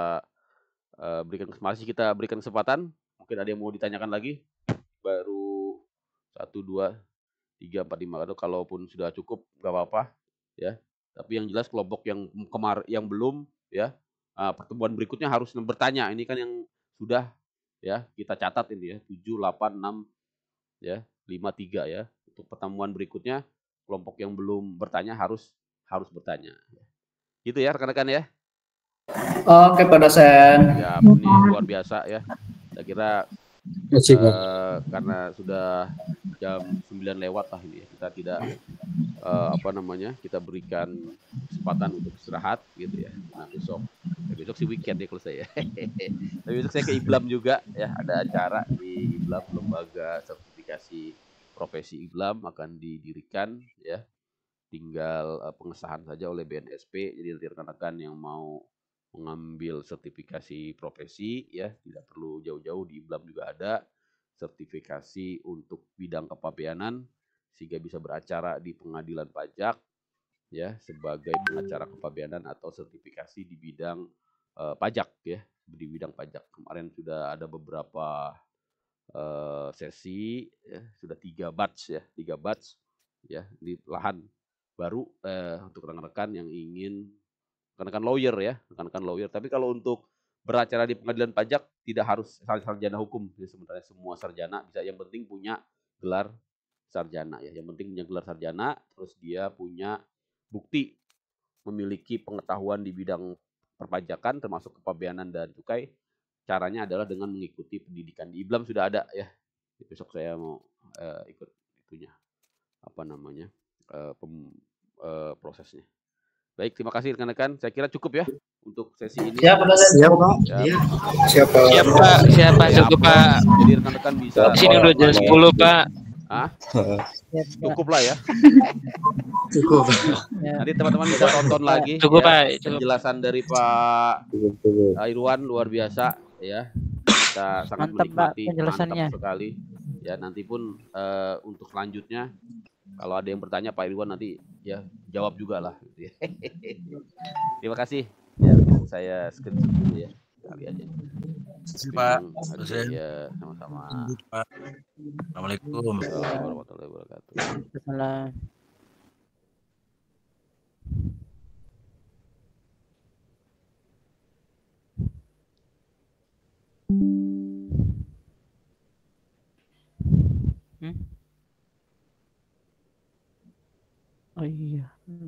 berikan kesempatan. Mungkin ada yang mau ditanyakan lagi. Baru 1, 2, 3, 4, 5. Atau kalaupun sudah cukup nggak apa-apa ya. Tapi yang jelas kelompok yang belum ya, pertemuan berikutnya harus bertanya. Ini kan yang sudah ya kita catat ini ya, 7, 8, 6 ya, 5, 3 ya. Untuk pertemuan berikutnya kelompok yang belum bertanya harus bertanya. Gitu ya rekan-rekan ya. Oke Pak dosen. Ya, ini luar biasa ya. Saya kira karena sudah jam 9 lewat lah ini ya. Kita tidak kita berikan kesempatan untuk istirahat gitu ya. Nah, besok sih weekend ya kalau saya. Tapi besok saya ke IBLAM juga ya, ada acara di IBLAM, lembaga sertifikasi profesi IBLAM akan didirikan ya. Tinggal pengesahan saja oleh BNSP. Jadi rekan-rekan yang mau mengambil sertifikasi profesi ya, tidak perlu jauh-jauh, di IBLAM juga ada sertifikasi untuk bidang kepabeanan sehingga bisa beracara di pengadilan pajak ya sebagai pengacara kepabeanan atau sertifikasi di bidang pajak ya, di bidang pajak. Kemarin sudah ada beberapa sesi ya, sudah 3 batch ya di lahan baru untuk rekan-rekan yang ingin rekan-rekan lawyer. Tapi kalau untuk beracara di pengadilan pajak tidak harus sarjana hukum. Jadi sebenarnya semua sarjana bisa, yang penting punya gelar sarjana ya. Yang penting punya gelar sarjana, terus dia punya bukti memiliki pengetahuan di bidang perpajakan termasuk kepabeanan dan cukai. Caranya adalah dengan mengikuti pendidikan di IBLAM, sudah ada ya. Besok saya mau ikut itunya, apa namanya, prosesnya. Baik, terima kasih rekan-rekan. Saya kira cukup ya untuk sesi ini. Siap, Pak. Ya. Siapa cukup, Pak. Jadi rekan-rekan bisa. Di sini udah jam 10, Pak. Ah? Cukup lah ya. Cukup. Nanti teman-teman bisa tonton lagi. Cukup, ya. Pak. Penjelasan dari Pak Irwan luar biasa ya. Kita sangat Mantap, Pak, menikmati, penjelasannya. mantap sekali. Ya, nanti pun untuk selanjutnya kalau ada yang bertanya Pak Irwan nanti ya jawab juga lah. Gitu ya. Terima kasih. Ya, saya screenshot dulu ya. Kali aja. Pak. Ya, sama-sama. Pak. Assalamualaikum. Assalamualaikum warahmatullahi wabarakatuh. Salam. Oh iya.